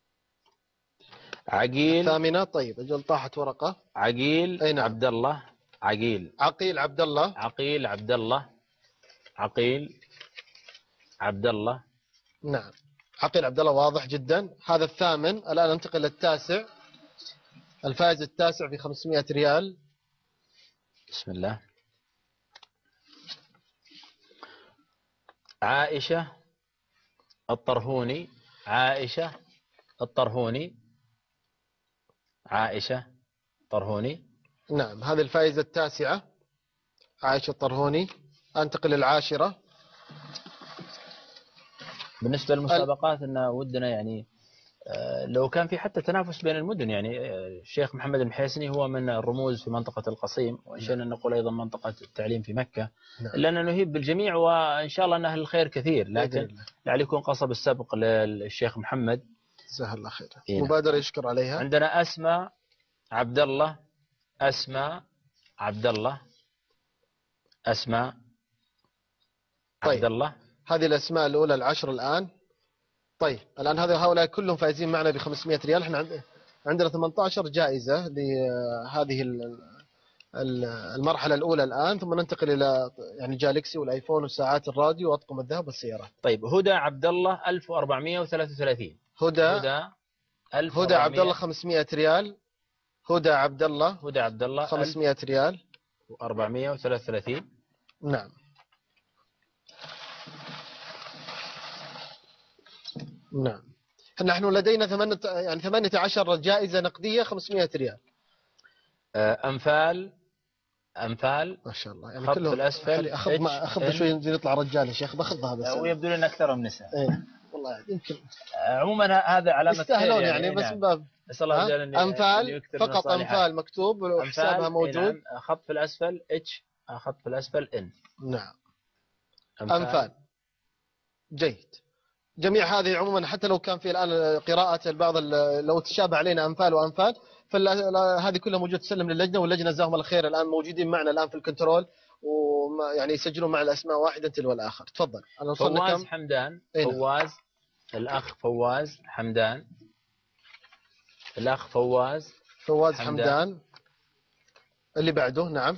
Speaker 3: عقيل.
Speaker 2: الثامنة. طيب، أجل طاحت ورقة.
Speaker 3: عقيل.
Speaker 2: أي نعم.
Speaker 3: عبد الله. عقيل
Speaker 2: عقيل عبد الله.
Speaker 3: عقيل عبد الله. عقيل عبد الله.
Speaker 2: نعم عقيل عبد الله واضح جدا. هذا الثامن. الآن ننتقل للتاسع. الفائز التاسع في خمسمائة ريال.
Speaker 3: بسم الله. عائشة الطرهوني. عائشة الطرهوني. عائشة الطرهوني.
Speaker 2: نعم هذه الفائزة التاسعة عائشة الطرهوني. أنتقل للعاشرة.
Speaker 3: بالنسبة للمسابقات أن ودنا يعني لو كان في حتى تنافس بين المدن، يعني الشيخ محمد المحيسني هو من الرموز في منطقة القصيم، وإن نقول أيضا منطقة التعليم في مكة. نعم. لأننا نهيب بالجميع وإن شاء الله أن أهل الخير كثير، لكن لعل يكون قصب السبق للشيخ محمد.
Speaker 2: جزاه الله خير. مبادرة يشكر عليها.
Speaker 3: عندنا أسماء عبد الله. أسماء عبد الله. أسماء
Speaker 2: طيب.
Speaker 3: عبد الله.
Speaker 2: هذه الأسماء الأولى العشر الآن. طيب الآن هذا هؤلاء كلهم فائزين معنا ب خمسمائة ريال. احنا عندنا ثمانية عشر جائزة لهذه المرحلة الأولى الآن، ثم ننتقل إلى يعني جالكسي والآيفون والساعات الراديو وأطقم الذهب والسيارات.
Speaker 3: طيب هدى عبد الله ألف وأربعمائة وثلاثة وثلاثين.
Speaker 2: هدى
Speaker 3: هدى
Speaker 2: هدى عبد الله خمسمائة ريال. هدى عبد الله
Speaker 3: هدى عبد الله
Speaker 2: خمسمائة ريال
Speaker 3: وأربعمائة وثلاثة وثلاثين.
Speaker 2: نعم. نعم نحن لدينا ثمانية يعني ثمانية عشر جائزة نقدية خمسمائة ريال.
Speaker 3: أنفال أنفال
Speaker 2: ما شاء الله يعني
Speaker 3: خط
Speaker 2: كلهم
Speaker 3: في الأسفل.
Speaker 2: أخذ ما أخذ شوي نطلع رجال يا شيخ باخذها بس.
Speaker 3: ويبدو لنا أكثر من نساء.
Speaker 2: إيه والله يمكن.
Speaker 3: عموما هذا علامة
Speaker 2: يستاهلون يعني, يعني بس
Speaker 3: نعم.
Speaker 2: باب.
Speaker 3: بس الله جل
Speaker 2: أنفال فقط أنفال مكتوب وحسابها موجود.
Speaker 3: نعم. خط في الأسفل اتش خط في الأسفل ان.
Speaker 2: نعم
Speaker 3: أنفال.
Speaker 2: أنفال جيد. جميع هذه عموما حتى لو كان في الآن قراءة البعض لو تشابه علينا أنفال وأنفال، فهذه كلها موجود تسلم للجنة، واللجنة جزاهم الله خير الآن موجودين معنا الآن في الكنترول، ويعني يسجلون مع الأسماء واحدة تلو الآخر. تفضل. أنا وصلنا
Speaker 3: فواز
Speaker 2: كم؟
Speaker 3: حمدان.
Speaker 2: إيه؟
Speaker 3: فواز الأخ فواز حمدان. الأخ فواز
Speaker 2: فواز
Speaker 3: حمدان.
Speaker 2: حمدان. اللي بعده. نعم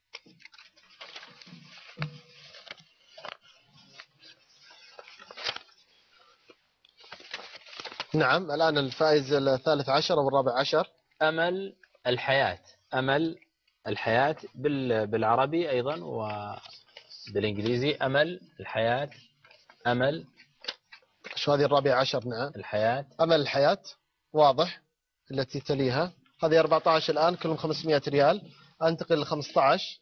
Speaker 2: نعم الآن الفائز الثالث عشر والرابع عشر.
Speaker 3: أمل الحياة. أمل الحياة بالعربي أيضا وبالإنجليزي. أمل الحياة. أمل
Speaker 2: شو هذه الرابع عشر؟ نعم
Speaker 3: الحياة.
Speaker 2: أمل الحياة واضح. التي تليها هذه أربعة عشر الآن كلهم خمسمائة ريال. أنتقل ل خمسة عشر.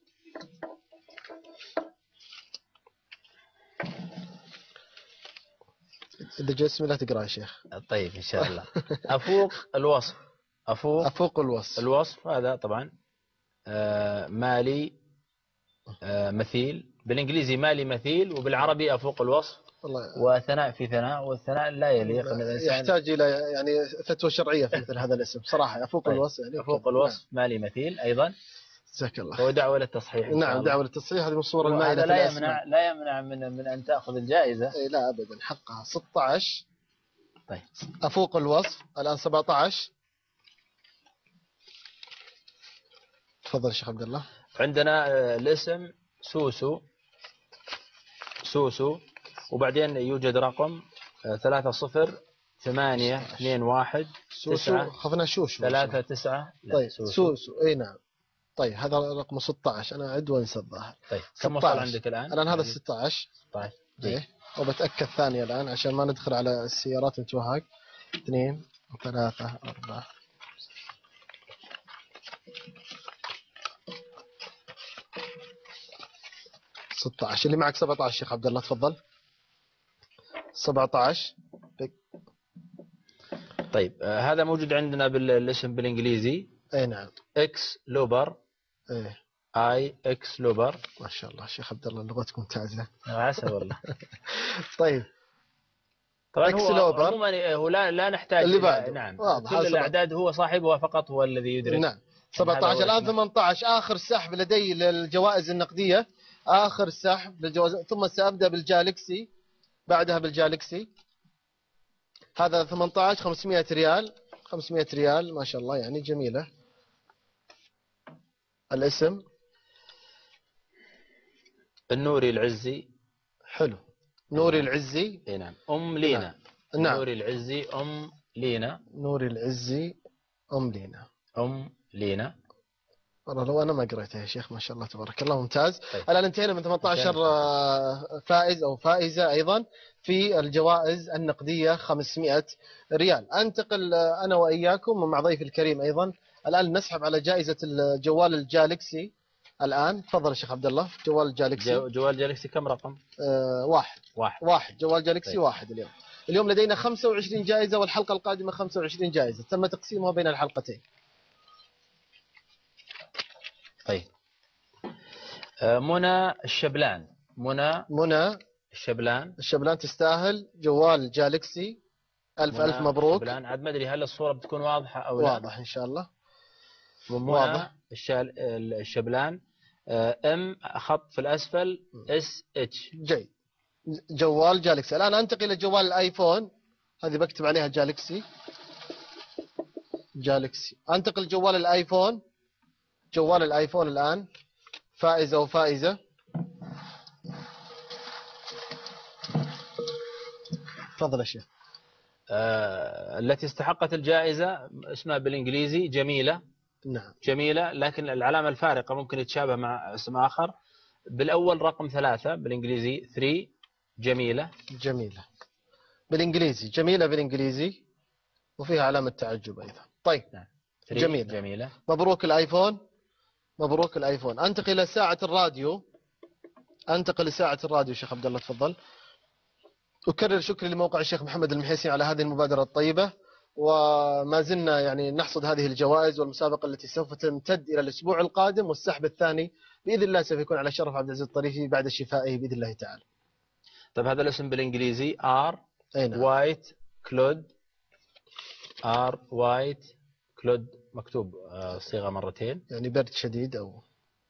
Speaker 2: إذا جاء اسمي لا تقرأ يا شيخ.
Speaker 3: طيب إن شاء الله. أفوق الوصف. أفوق
Speaker 2: أفوق الوصف.
Speaker 3: الوصف هذا طبعا آه مالي آه مثيل. بالإنجليزي مالي مثيل، وبالعربي أفوق الوصف. وثناء في ثناء، والثناء لا يليق ان الانسان
Speaker 2: يحتاج الى يعني فتوى شرعيه في مثل هذا الاسم صراحه. افوق
Speaker 3: طيب.
Speaker 2: الوصف يعني
Speaker 3: افوق الوصف. نعم. مالي مثيل ايضا.
Speaker 2: جزاك الله.
Speaker 3: هو دعوه للتصحيح.
Speaker 2: نعم دعوه للتصحيح. هذه من الصور المائله.
Speaker 3: لا يمنع لا يمنع من من ان تاخذ الجائزه.
Speaker 2: اي لا ابدا حقها. ستة عشر.
Speaker 3: طيب
Speaker 2: افوق الوصف الان سبعة عشر. تفضل شيخ عبد الله.
Speaker 3: عندنا الاسم سوسو. سوسو، وبعدين يوجد رقم ثلاثة صفر ثمانية اثنين واحد
Speaker 2: تسعة
Speaker 3: خفنا
Speaker 2: شوشو
Speaker 3: ثلاثة تسعة.
Speaker 2: طيب سوسو. سوسو اي نعم. طيب هذا رقم ستة عشر. انا اعد وانسى الظاهر.
Speaker 3: طيب كم وصل عندك الان؟
Speaker 2: الان هذا ستة عشر.
Speaker 3: طيب
Speaker 2: ايه وبتاكد ثانيه الان عشان ما ندخل على السيارات نتوهق. اثنين ثلاثة أربعة ستة عشر. اللي معك سبعة عشر شيخ عبد الله تفضل. سبعة عشر.
Speaker 3: طيب آه هذا موجود عندنا بالاسم بالانجليزي.
Speaker 2: اي نعم.
Speaker 3: اكس لوبر.
Speaker 2: ايه
Speaker 3: اي اكس لوبر.
Speaker 2: ما شاء الله شيخ عبد الله لغتك ممتازه.
Speaker 3: عسى والله.
Speaker 2: طيب
Speaker 3: طبعا اكس هو لوبر عموما هو لا لا نحتاج
Speaker 2: اللي بعده.
Speaker 3: نعم كل الاعداد هو صاحبها فقط هو الذي يدرك.
Speaker 2: نعم سبعة عشر الان ثمانية عشر. اخر سحب لدي للجوائز النقديه. آخر سحب للجوائز، ثم سأبدأ بالجالكسي بعدها بالجالكسي. هذا ثمانية عشر خمسمائة ريال. خمسمائة ريال ما شاء الله يعني جميلة. الاسم
Speaker 3: النوري العزي.
Speaker 2: حلو. نوري العزي.
Speaker 3: اي نعم. ام لينا.
Speaker 2: نعم.
Speaker 3: نوري العزي ام لينا.
Speaker 2: نوري العزي ام لينا.
Speaker 3: ام لينا.
Speaker 2: والله لو انا ما قريتها يا شيخ، ما شاء الله تبارك الله، ممتاز.
Speaker 3: طيب.
Speaker 2: الان انتهينا من ثمانية عشر فائز او فائزه ايضا في الجوائز النقديه خمسمئة ريال. انتقل انا واياكم ومع ضيفي الكريم ايضا الان نسحب على جائزه الجوال الجالكسي. الان تفضل يا شيخ عبد الله. جوال الجالكسي.
Speaker 3: جو جوال جالكسي كم رقم؟
Speaker 2: آه واحد.
Speaker 3: واحد.
Speaker 2: واحد. جوال جالكسي
Speaker 3: طيب.
Speaker 2: واحد اليوم. اليوم لدينا خمسة وعشرين جائزه والحلقه القادمه خمسة وعشرين جائزه، تم تقسيمها بين الحلقتين.
Speaker 3: طيب. آه منى الشبلان. منى
Speaker 2: منى
Speaker 3: الشبلان.
Speaker 2: الشبلان تستاهل جوال جالكسي. ألف ألف مبروك.
Speaker 3: الشبلان. عاد ما أدري هل الصورة بتكون واضحة أو لا.
Speaker 2: واضح إن شاء الله.
Speaker 3: واضح. الشال الشبلان. ام خط في الأسفل اس اتش.
Speaker 2: جيد. جوال جالكسي. الآن أنتقل إلى جوال الآيفون. هذه بكتب عليها جالكسي. جالكسي. أنتقل جوال الآيفون. جوال الآيفون الآن فائزة وفائزة. تفضل يا شيخ.
Speaker 3: آه التي استحقت الجائزة اسمها بالإنجليزي جميلة.
Speaker 2: نعم.
Speaker 3: جميلة، لكن العلامة الفارقة ممكن يتشابه مع اسم آخر. بالأول رقم ثلاثة بالإنجليزي ثري. جميلة.
Speaker 2: جميلة بالإنجليزي. جميلة بالإنجليزي وفيها علامة تعجب أيضا. طيب.
Speaker 3: نعم.
Speaker 2: جميلة.
Speaker 3: جميلة.
Speaker 2: مبروك الآيفون. مبروك الآيفون. أنتقل إلى ساعة الراديو. أنتقل لساعة الراديو شيخ عبد الله تفضل. أكرر شكري لموقع الشيخ محمد المحيسي على هذه المبادرة الطيبة، وما زلنا يعني نحصد هذه الجوائز والمسابقة التي سوف تمتد إلى الأسبوع القادم، والسحب الثاني بإذن الله سوف يكون على شرف عبد العزيز الطريفي بعد شفائه بإذن الله تعالى.
Speaker 3: طيب هذا الاسم بالإنجليزي ار
Speaker 2: نعم.
Speaker 3: وايت كلود. ار وايت كلود مكتوب صيغة مرتين،
Speaker 2: يعني برد شديد أو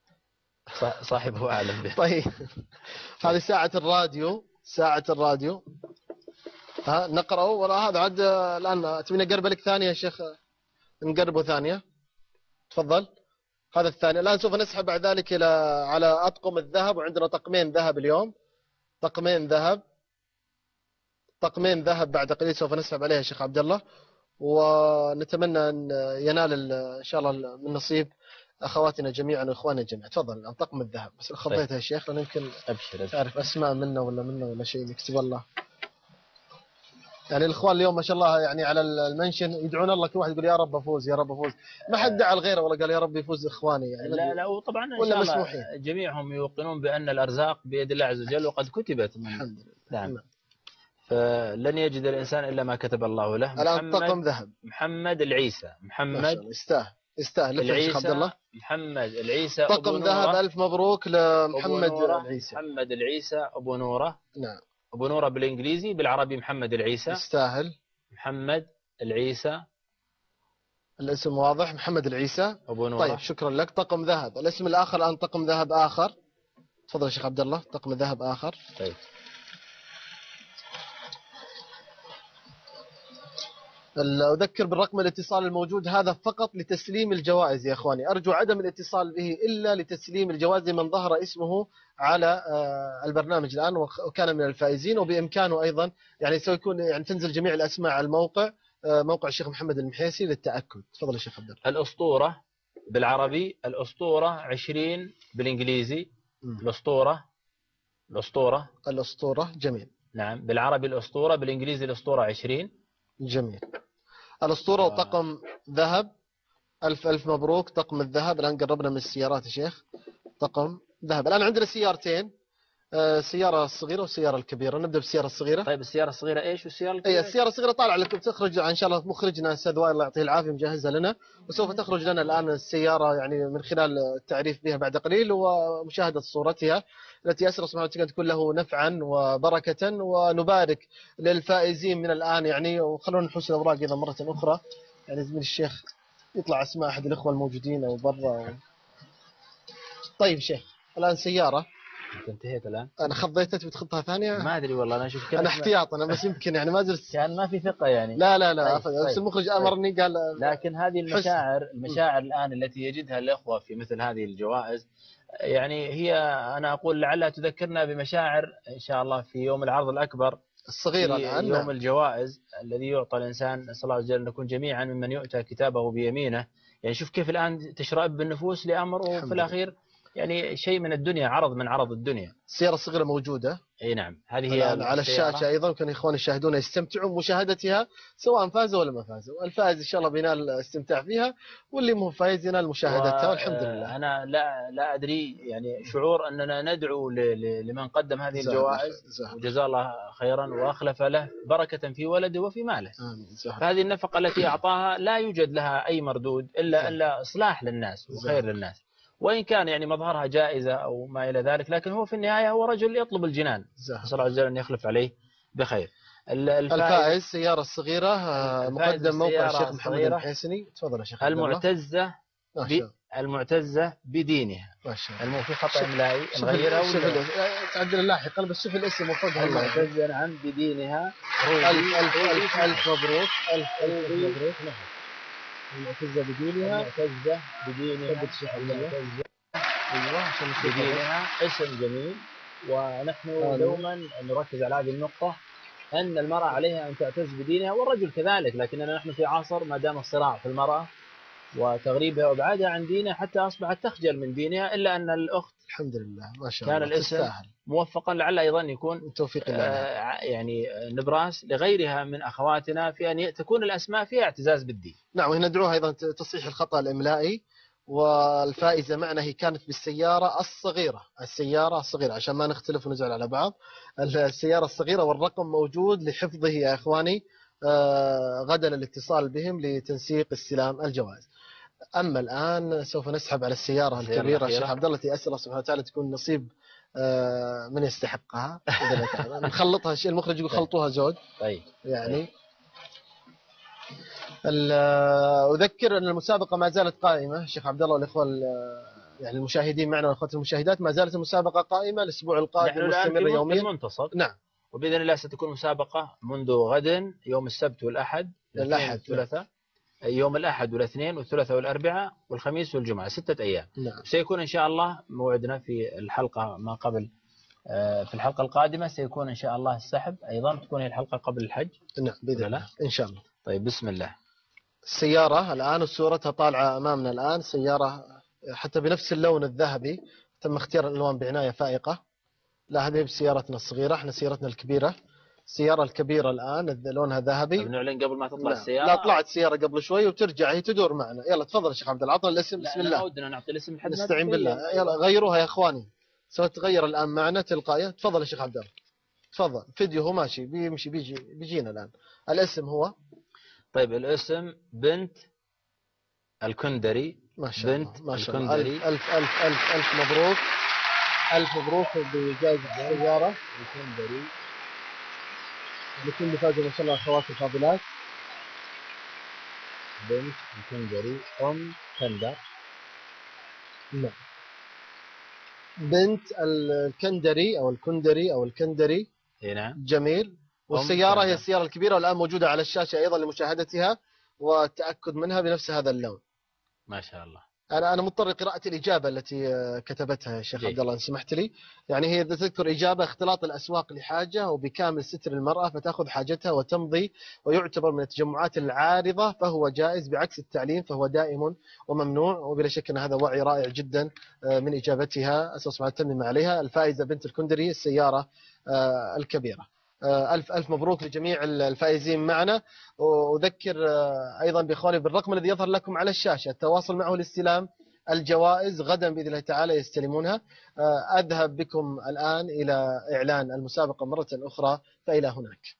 Speaker 3: صاحبه أعلم به.
Speaker 2: طيب هذه ساعة الراديو. ساعة الراديو. ها نقرأه ولا هذا عاد الآن تبينا نقرب لك ثانية يا شيخ؟ نقربه ثانية. تفضل. هذا الثاني. الآن سوف نسحب بعد ذلك إلى على أطقم الذهب، وعندنا طقمين ذهب اليوم. طقمين ذهب. طقمين ذهب بعد قليل سوف نسحب عليها يا شيخ عبد الله، ونتمنى أن ينال إن شاء الله من نصيب أخواتنا جميعا وإخواننا جميعا. تفضل الآن طقم الذهب. بس خطيتها
Speaker 3: طيب.
Speaker 2: يا شيخ لأن يمكن
Speaker 3: أبشر
Speaker 2: تعرف أسماء منا ولا منا ولا شيء نكتب الله. يعني الإخوان اليوم ما شاء الله يعني على المنشن يدعون الله، كل واحد يقول يا رب أفوز يا رب أفوز. ما حد دعا لغيره ولا قال يا رب يفوز إخواني يعني.
Speaker 3: لا لا وطبعا إن
Speaker 2: ولا
Speaker 3: شاء الله
Speaker 2: مسموحين.
Speaker 3: جميعهم يوقنون بأن الأرزاق بيد الله عز وجل وقد كتبت من.
Speaker 2: الحمد لله.
Speaker 3: نعم. فلن يجد الإنسان إلا ما كتب الله له.
Speaker 2: الآن طقم ذهب.
Speaker 3: محمد العيسى. محمد
Speaker 2: يستاهل يستاهل.
Speaker 3: العيسى.
Speaker 2: عبد الله.
Speaker 3: محمد العيسى
Speaker 2: طقم ذهب. ألف مبروك لمحمد العيسى.
Speaker 3: محمد العيسى أبو نورة.
Speaker 2: نعم.
Speaker 3: أبو نورة بالإنجليزي، بالعربي محمد العيسى.
Speaker 2: يستاهل.
Speaker 3: محمد العيسى.
Speaker 2: الاسم واضح. محمد العيسى
Speaker 3: أبو نورة.
Speaker 2: طيب شكرا لك. طقم ذهب. الاسم الآخر الآن طقم ذهب آخر. تفضل يا شيخ عبد الله. طقم ذهب آخر.
Speaker 3: طيب.
Speaker 2: أذكر بالرقم الاتصال الموجود هذا فقط لتسليم الجوائز يا إخواني. أرجو عدم الاتصال به إلا لتسليم الجوائز لمن ظهر اسمه على البرنامج الآن وكان من الفائزين، وبإمكانه أيضا يعني سيكون يعني تنزل جميع الأسماء على الموقع، موقع الشيخ محمد المحيسي للتأكد. تفضل يا شيخ عبد الله.
Speaker 3: الأسطورة بالعربي. الأسطورة عشرين بالإنجليزي. الأسطورة. الأسطورة.
Speaker 2: الأسطورة. جميل.
Speaker 3: نعم. بالعربي الأسطورة، بالإنجليزي الأسطورة عشرين.
Speaker 2: جميل. الأسطورة وطقم ذهب. ألف ألف مبروك طقم الذهب. الآن قربنا من السيارات يا شيخ. طقم ذهب. الآن عندنا سيارتين، السيارة الصغيرة والسيارة الكبيرة. نبدأ بالسيارة الصغيرة.
Speaker 3: طيب السيارة الصغيرة إيش والسيارة الكبيرة؟
Speaker 2: أي السيارة الصغيرة طالعة لكم تخرج إن شاء الله مخرجنا أستاذ وائل الله يعطيه العافية مجهزها لنا، وسوف تخرج لنا الآن السيارة يعني من خلال التعريف بها بعد قليل ومشاهدة صورتها التي أسأل سبحانه وتعالى تكون له نفعا وبركة. ونبارك للفائزين من الآن يعني، وخلونا نحوس الأوراق إذا مرة أخرى يعني زميل الشيخ يطلع أسماء أحد الإخوة الموجودين أو برا. طيب شيخ الآن سيارة
Speaker 3: انت انتهيت الان؟
Speaker 2: انا خضيتها، تبي تخطها ثانيه؟
Speaker 3: ما ادري والله، انا اشوف
Speaker 2: انا احتياط انا بس يمكن يعني ما زلت
Speaker 3: كان ما في ثقه يعني.
Speaker 2: لا لا لا
Speaker 3: طيب.
Speaker 2: بس
Speaker 3: طيب.
Speaker 2: المخرج امرني قال.
Speaker 3: لكن هذه المشاعر المشاعر الان التي يجدها الاخوه في مثل هذه الجوائز يعني هي انا اقول لعلها تذكرنا بمشاعر ان شاء الله في يوم العرض الاكبر
Speaker 2: الصغيره الان،
Speaker 3: يوم
Speaker 2: نعم.
Speaker 3: الجوائز الذي يعطى الانسان، نسال الله عز وجل ان نكون جميعا ممن يؤتى كتابه بيمينه. يعني شوف كيف الان تشرب بالنفوس لامر، وفي الاخير يعني شيء من الدنيا، عرض من عرض الدنيا.
Speaker 2: السيارة الصغيرة موجودة.
Speaker 3: اي نعم، هذه هي
Speaker 2: على الشاشة أيضا، كان إخواني يشاهدون يستمتعون بمشاهدتها سواء فازوا ولا ما فازوا. الفائز إن شاء الله بينال الاستمتاع فيها، واللي مو فايز ينال مشاهدتها والحمد لله.
Speaker 3: أنا لا لا أدري يعني شعور أننا ندعو لمن قدم هذه الجوائز وجزاه الله خيرا وأخلف له بركة في ولده وفي ماله. فهذه النفقة التي أعطاها لا يوجد لها أي مردود إلا إلا إصلاح للناس وخير للناس، وإن كان يعني مظهرها جائزة أو ما إلى ذلك، لكن هو في النهاية هو رجل يطلب الجنان، نسأل الله عز وجل أن يخلف عليه بخير.
Speaker 2: الفائز سيارة صغيرة مقدم موقع الشيخ محمد المحيسني. تفضل يا شيخ.
Speaker 3: المعتزة ب... المعتزة بدينها.
Speaker 2: ما شاء الله.
Speaker 3: المو في خطأ إملائي نغيرها ولا
Speaker 2: تعدل لاحقا، بس شوف الاسم وفوقها.
Speaker 3: المعتزة نعم بدينها.
Speaker 2: ألف ألف ألف ألف مبروك. ألف ألف مبروك. المعتزة بدينها.
Speaker 3: المعتزة بدينها. المعتزة أيوة بدينها اسم جميل، ونحن دوما نركز على هذه النقطة أن المرأة عليها أن تعتز بدينها والرجل كذلك، لكننا نحن في عصر ما دام الصراع في المرأة وتغريبها وابعادها عن دينها حتى أصبحت تخجل من دينها، إلا أن الأخت
Speaker 2: الحمد لله ما شاء
Speaker 3: الله كان الاسم موفقا لعل أيضا يكون
Speaker 2: توفيق الله
Speaker 3: آه يعني نبراس لغيرها من أخواتنا في أن تكون الأسماء فيها اعتزاز بالدين.
Speaker 2: نعم، وهنا ندعوها أيضا تصحيح الخطأ الإملائي. والفائزة معنا هي كانت بالسيارة الصغيرة، السيارة الصغيرة عشان ما نختلف ونزعل على بعض. السيارة الصغيرة والرقم موجود لحفظه يا إخواني، آه غدا الاتصال بهم لتنسيق استلام الجوائز. أما الآن سوف نسحب على السيارة الكبيرة الشيخ عبد الله، أسأل الله سبحانه وتعالى تكون نصيب آه من يستحقها. نخلطها، الشيء المخرج يقول خلطوها زود.
Speaker 3: طيب
Speaker 2: يعني أذكر أن المسابقة ما زالت قائمة شيخ عبد الله والإخوة يعني المشاهدين معنا والأخوات المشاهدات، ما زالت المسابقة قائمة الأسبوع القادم مستمرة يوميا.
Speaker 3: المنتصف.
Speaker 2: نعم،
Speaker 3: وبإذن الله ستكون مسابقة منذ غد يوم السبت والأحد
Speaker 2: الأحد
Speaker 3: والثلاثاء، يوم الأحد والاثنين والثلاثاء والأربعاء والخميس والجمعة، ستة أيام.
Speaker 2: نعم.
Speaker 3: سيكون إن شاء الله موعدنا في الحلقة ما قبل في الحلقة القادمة سيكون إن شاء الله السحب أيضا، تكون هي الحلقة قبل الحج.
Speaker 2: نعم بإذن الله إن شاء الله.
Speaker 3: طيب بسم الله.
Speaker 2: السيارة الآن صورتها طالعة أمامنا الآن، سيارة حتى بنفس اللون الذهبي، تم اختيار الألوان بعناية فائقة. لا هذه بسيارتنا الصغيرة، احنا سيارتنا الكبيرة. السيارة الكبيرة الآن لونها ذهبي.
Speaker 3: بنعلن قبل ما تطلع
Speaker 2: لا.
Speaker 3: السيارة.
Speaker 2: لا طلعت سيارة قبل شوي وبترجع هي تدور معنا. يلا تفضل يا شيخ عبد الله، عطنا الاسم. بسم الله.
Speaker 3: ودنا نعطي الاسم لحد
Speaker 2: نستعين بالله. يلا غيروها يا اخواني، سوف تغير الآن معنا تلقائيا. تفضل يا شيخ عبد الله، تفضل. فيديو هو ماشي بيمشي بيجي بيجينا الآن. الاسم هو
Speaker 3: طيب الاسم بنت الكندري.
Speaker 2: ما شاء الله
Speaker 3: بنت
Speaker 2: ما شاء الله.
Speaker 3: الكندري.
Speaker 2: ألف ألف ألف ألف ألف مبروك. ألف مبروك بجائزة السيارة
Speaker 3: الكندري
Speaker 2: لكل فاز ما شاء الله أخوات الفاضلات.
Speaker 3: بنت الكندري أم كندر.
Speaker 2: نعم، بنت الكندري أو الكندري أو الكندري.
Speaker 3: نعم
Speaker 2: جميل. والسيارة هي السيارة الكبيرة والآن موجودة على الشاشة أيضا لمشاهدتها والتأكد منها بنفس هذا اللون.
Speaker 3: ما شاء الله.
Speaker 2: أنا أنا مضطر قراءة الإجابة التي كتبتها يا شيخ عبد الله إن سمحت لي. يعني هي تذكر إجابة: اختلاط الأسواق لحاجة وبكامل ستر المرأة فتأخذ حاجتها وتمضي، ويعتبر من التجمعات العارضة فهو جائز، بعكس التعليم فهو دائم وممنوع. وبلا شك أن هذا وعي رائع جدا من إجابتها، أسأل الله تتمم عليها. الفائزة بنت الكندري السيارة الكبيرة. ألف ألف مبروك لجميع الفائزين معنا. وأذكر أيضا بإخواني بالرقم الذي يظهر لكم على الشاشة التواصل معه لاستلام الجوائز. غدا بإذن الله تعالى يستلمونها. أذهب بكم الآن إلى إعلان المسابقة مرة أخرى، فإلى هناك.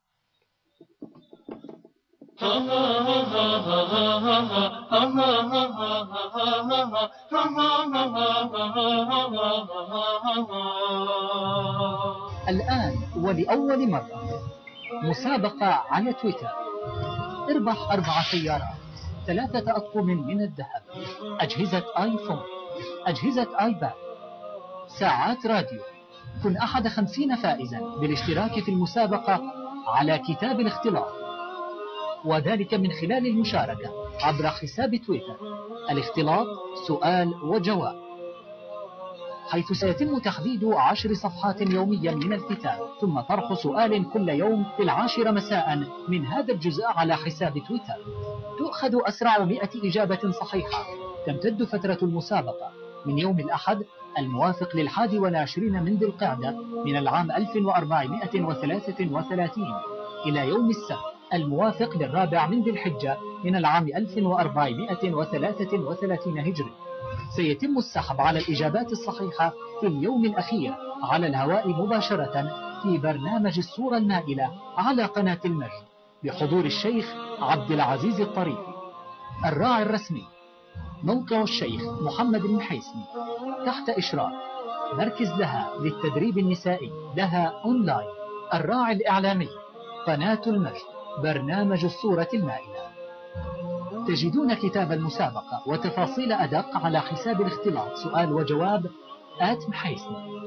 Speaker 8: الآن ولأول مرة مسابقة على تويتر. اربح أربع سيارات، ثلاثة أطقم من الذهب، أجهزة آيفون، أجهزة آيباد، ساعات راديو، كن أحد خمسين فائزا بالاشتراك في المسابقة على كتاب الاختلاط، وذلك من خلال المشاركة عبر حساب تويتر الاختلاط سؤال وجواب، حيث سيتم تحديد عشر صفحات يوميا من الكتاب، ثم طرح سؤال كل يوم في العاشرة مساء من هذا الجزء على حساب تويتر. تؤخذ أسرع مئة إجابة صحيحة. تمتد فترة المسابقة من يوم الأحد الموافق للحادي والعشرين من ذي القعدة من العام ألف وأربعمائة وثلاثة وثلاثين إلى يوم السبت الموافق للرابع من ذي الحجة من العام ألف وأربعمائة وثلاثة وثلاثين هجري. سيتم السحب على الإجابات الصحيحة في اليوم الأخير على الهواء مباشرة في برنامج الصورة المائلة على قناة المجد بحضور الشيخ عبد العزيز الطريفي. الراعي الرسمي موقع الشيخ محمد المحيسني تحت إشراف مركز لها للتدريب النسائي لها أونلاين. الراعي الإعلامي قناة المجد برنامج الصورة المائلة. تجدون كتاب المسابقة وتفاصيل أدق على حساب الاختلاط سؤال وجواب آت محيسني.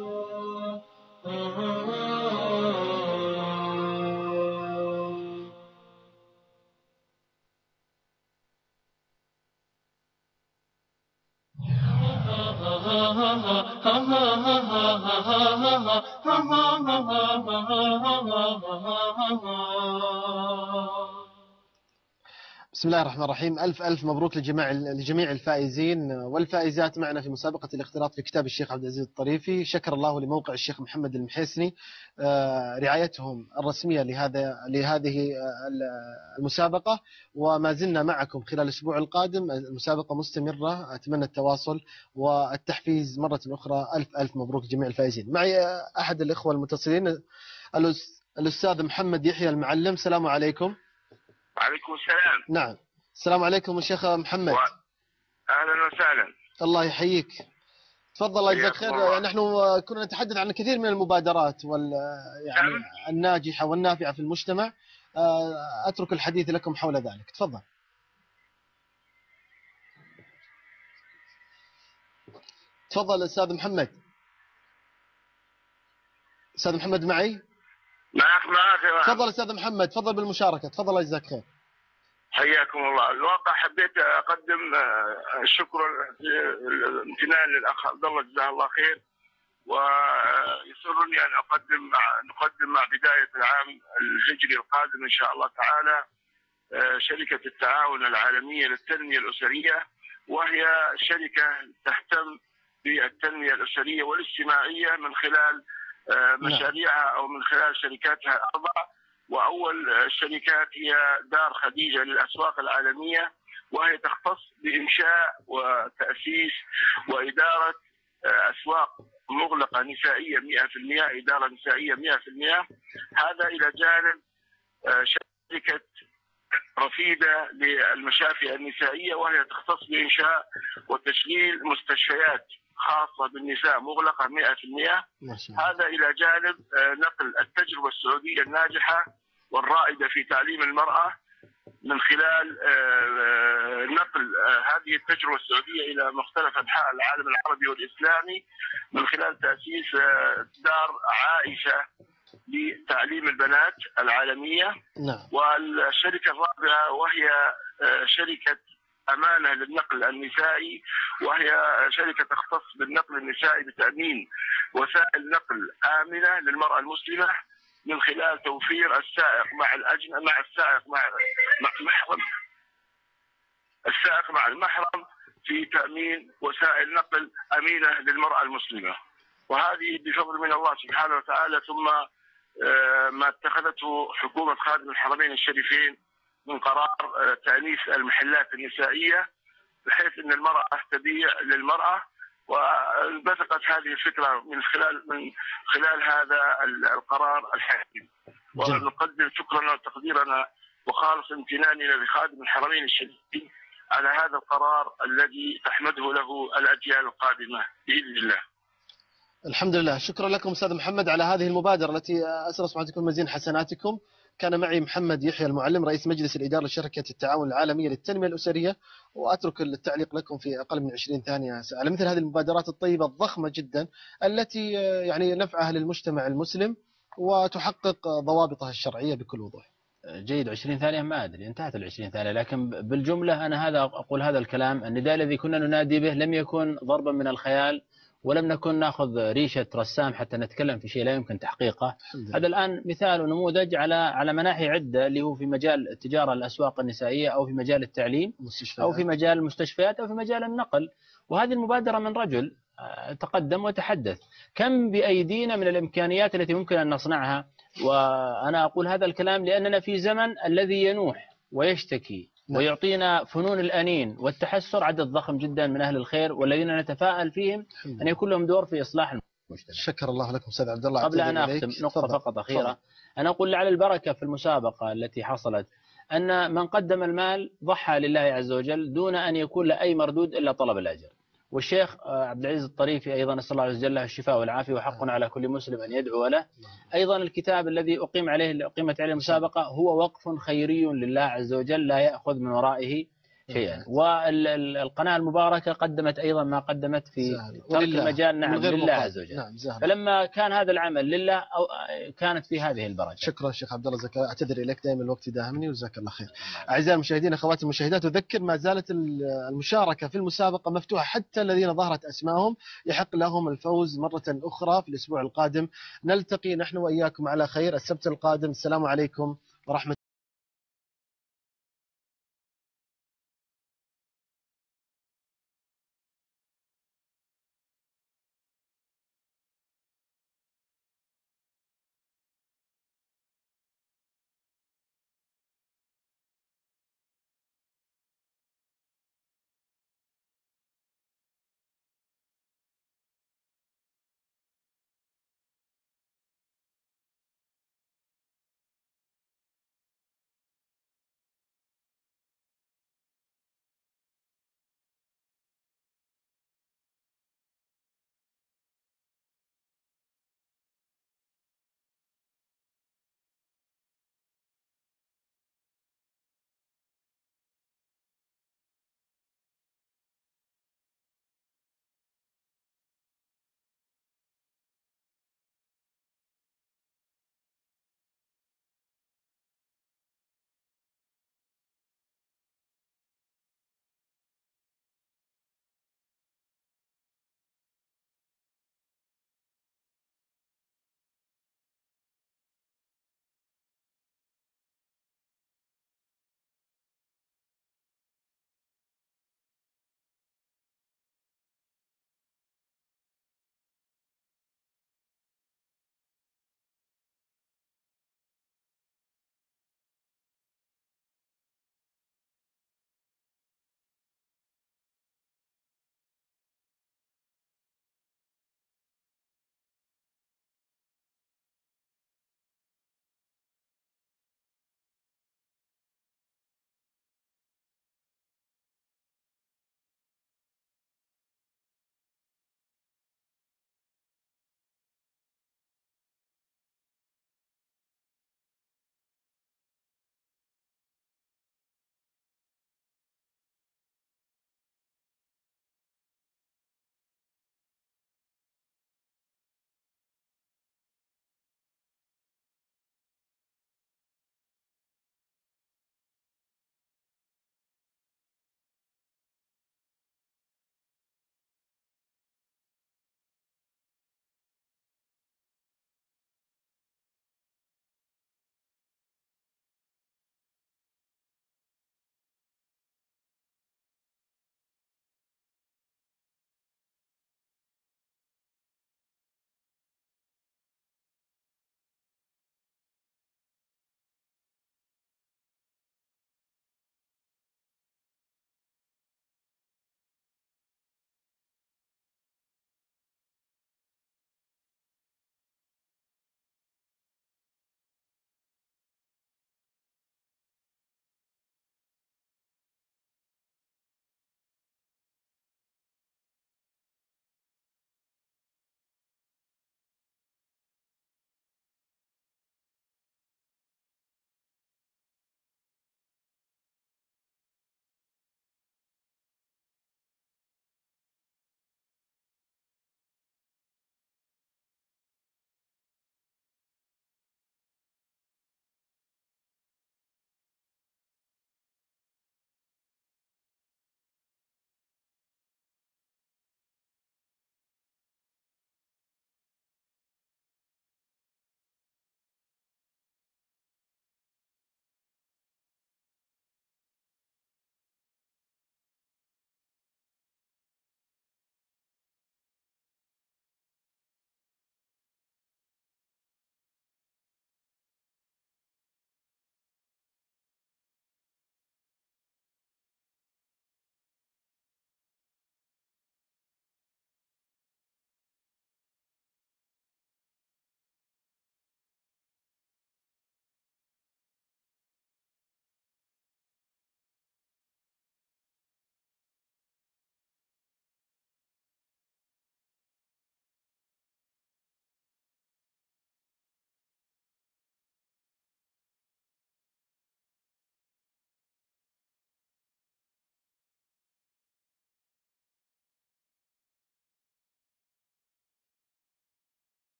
Speaker 2: بسم الله الرحمن الرحيم. ألف ألف مبروك لجميع لجميع الفائزين والفائزات معنا في مسابقة الاختلاط في كتاب الشيخ عبد العزيز الطريفي. شكر الله لموقع الشيخ محمد المحيسني رعايتهم الرسمية لهذا لهذه المسابقة، وما زلنا معكم خلال الأسبوع القادم. المسابقة مستمرة، أتمنى التواصل والتحفيز مرة أخرى. ألف ألف مبروك لجميع الفائزين. معي أحد الإخوة المتصلين الأستاذ محمد يحيى المعلم. السلام عليكم.
Speaker 10: وعليكم السلام.
Speaker 2: نعم، السلام عليكم الشيخ محمد.
Speaker 10: و... أهلا وسهلا.
Speaker 2: الله يحييك. تفضل الله يجزاك خير. نحن كنا نتحدث عن كثير من المبادرات وال يعني نعم. الناجحة والنافعة في المجتمع. أترك الحديث لكم حول ذلك. تفضل. تفضل أستاذ محمد. أستاذ محمد معي؟
Speaker 10: معك معك.
Speaker 2: تفضل أستاذ محمد، تفضل بالمشاركة. تفضل الله يجزاك خير.
Speaker 10: حياكم الله. الواقع حبيت أقدم الشكر الامتنان للأخ عبد الله جزاه الله خير، ويسرني أن أقدم نقدم مع بداية العام الهجري القادم إن شاء الله تعالى شركة التعاون العالمية للتنمية الأسرية، وهي شركة تهتم بالتنمية الأسرية والاجتماعية من خلال مشاريعها أو من خلال شركاتها الأربع. وأول الشركات هي دار خديجة للأسواق العالمية، وهي تختص بإنشاء وتأسيس وإدارة أسواق مغلقة نسائية مئة بالمئة، إدارة نسائية مئة بالمئة. هذا إلى جانب شركة رفيدة للمشافي النسائية، وهي تختص بإنشاء وتشغيل مستشفيات خاصة بالنساء مغلقة مئة بالمئة. هذا إلى جانب نقل التجربة السعودية الناجحة والرائدة في تعليم المرأة من خلال نقل هذه التجربة السعودية إلى مختلف أنحاء العالم العربي والإسلامي من خلال تأسيس دار عائشة لتعليم البنات العالمية.
Speaker 2: نعم.
Speaker 10: والشركة الرابعة وهي شركة أمانة للنقل النسائي، وهي شركة تختص بالنقل النسائي بتأمين وسائل نقل آمنة للمرأة المسلمة من خلال توفير السائق مع الأجنبي مع السائق مع المحرم السائق مع المحرم في تأمين وسائل نقل أمينة للمرأة المسلمة. وهذه بفضل من الله سبحانه وتعالى، ثم ما اتخذته حكومة خادم الحرمين الشريفين من قرار تأنيث المحلات النسائية، بحيث أن المرأة تبيع للمرأة. وبثقت هذه الفكرة من خلال من خلال هذا القرار الحكيم. ونقدم شكرنا وتقديرنا وخالص امتناننا لخادم الحرمين الشريفين على هذا القرار الذي تحمده له الأجيال القادمة بإذن الله.
Speaker 2: الحمد لله. شكرا لكم أستاذ محمد على هذه المبادرة التي أسأل سبحانه تكون مزين حسناتكم. كان معي محمد يحيى المعلم رئيس مجلس الإدارة لشركة التعاون العالمية للتنمية الأسرية، وأترك التعليق لكم في أقل من عشرين ثانية على مثل هذه المبادرات الطيبة الضخمة جدا التي يعني نفعها للمجتمع المسلم وتحقق ضوابطها الشرعية بكل وضوح.
Speaker 3: جيد، عشرين ثانية ما أدري انتهت العشرين ثانية، لكن بالجملة أنا هذا أقول هذا الكلام. النداء الذي كنا ننادي به لم يكن ضربا من الخيال، ولم نكن نأخذ ريشة رسام حتى نتكلم في شيء لا يمكن تحقيقه. هذا الآن مثال ونموذج على على مناحي عدة، اللي هو في مجال التجارة الأسواق النسائية، أو في مجال التعليم، أو في مجال المستشفيات، أو في مجال النقل. وهذه المبادرة من رجل تقدم وتحدث. كم بأيدينا من الإمكانيات التي ممكن أن نصنعها. وأنا أقول هذا الكلام لأننا في زمن الذي ينوح ويشتكي ويعطينا فنون الأنين والتحسر عدد ضخم جدا من أهل الخير، والذين نتفائل فيهم أن يكون لهم دور في إصلاح المجتمع.
Speaker 2: شكر الله لكم أستاذ عبد الله.
Speaker 3: قبل أن أختم نقطة فضل. فقط أخيرة فضل. أنا أقول لعل البركة في المسابقة التي حصلت أن من قدم المال ضحى لله عز وجل دون أن يكون له أي مردود إلا طلب الأجر. والشيخ عبد العزيز الطريفي أيضا نسأل الله عز وجل له الشفاء والعافية، وحق على كل مسلم أن يدعو له. أيضا الكتاب الذي أقيم عليه أقيمت عليه المسابقة هو وقف خيري لله عز وجل لا يأخذ من ورائه شيئا. والقناة المباركة قدمت أيضا ما قدمت في ترك المجال نعم لله عز وجل. نعم فلما كان هذا العمل لله أو كانت في هذه البركة.
Speaker 2: شكرا شيخ عبد الله زكا، أعتذر إليك دائما الوقت داهمني وجزاك الله خير. أعزائي المشاهدين أخواتي المشاهدات، أذكر ما زالت المشاركة في المسابقة مفتوحة، حتى الذين ظهرت أسمائهم يحق لهم الفوز مرة أخرى في الأسبوع القادم. نلتقي نحن وإياكم على خير السبت القادم. السلام عليكم ورحمة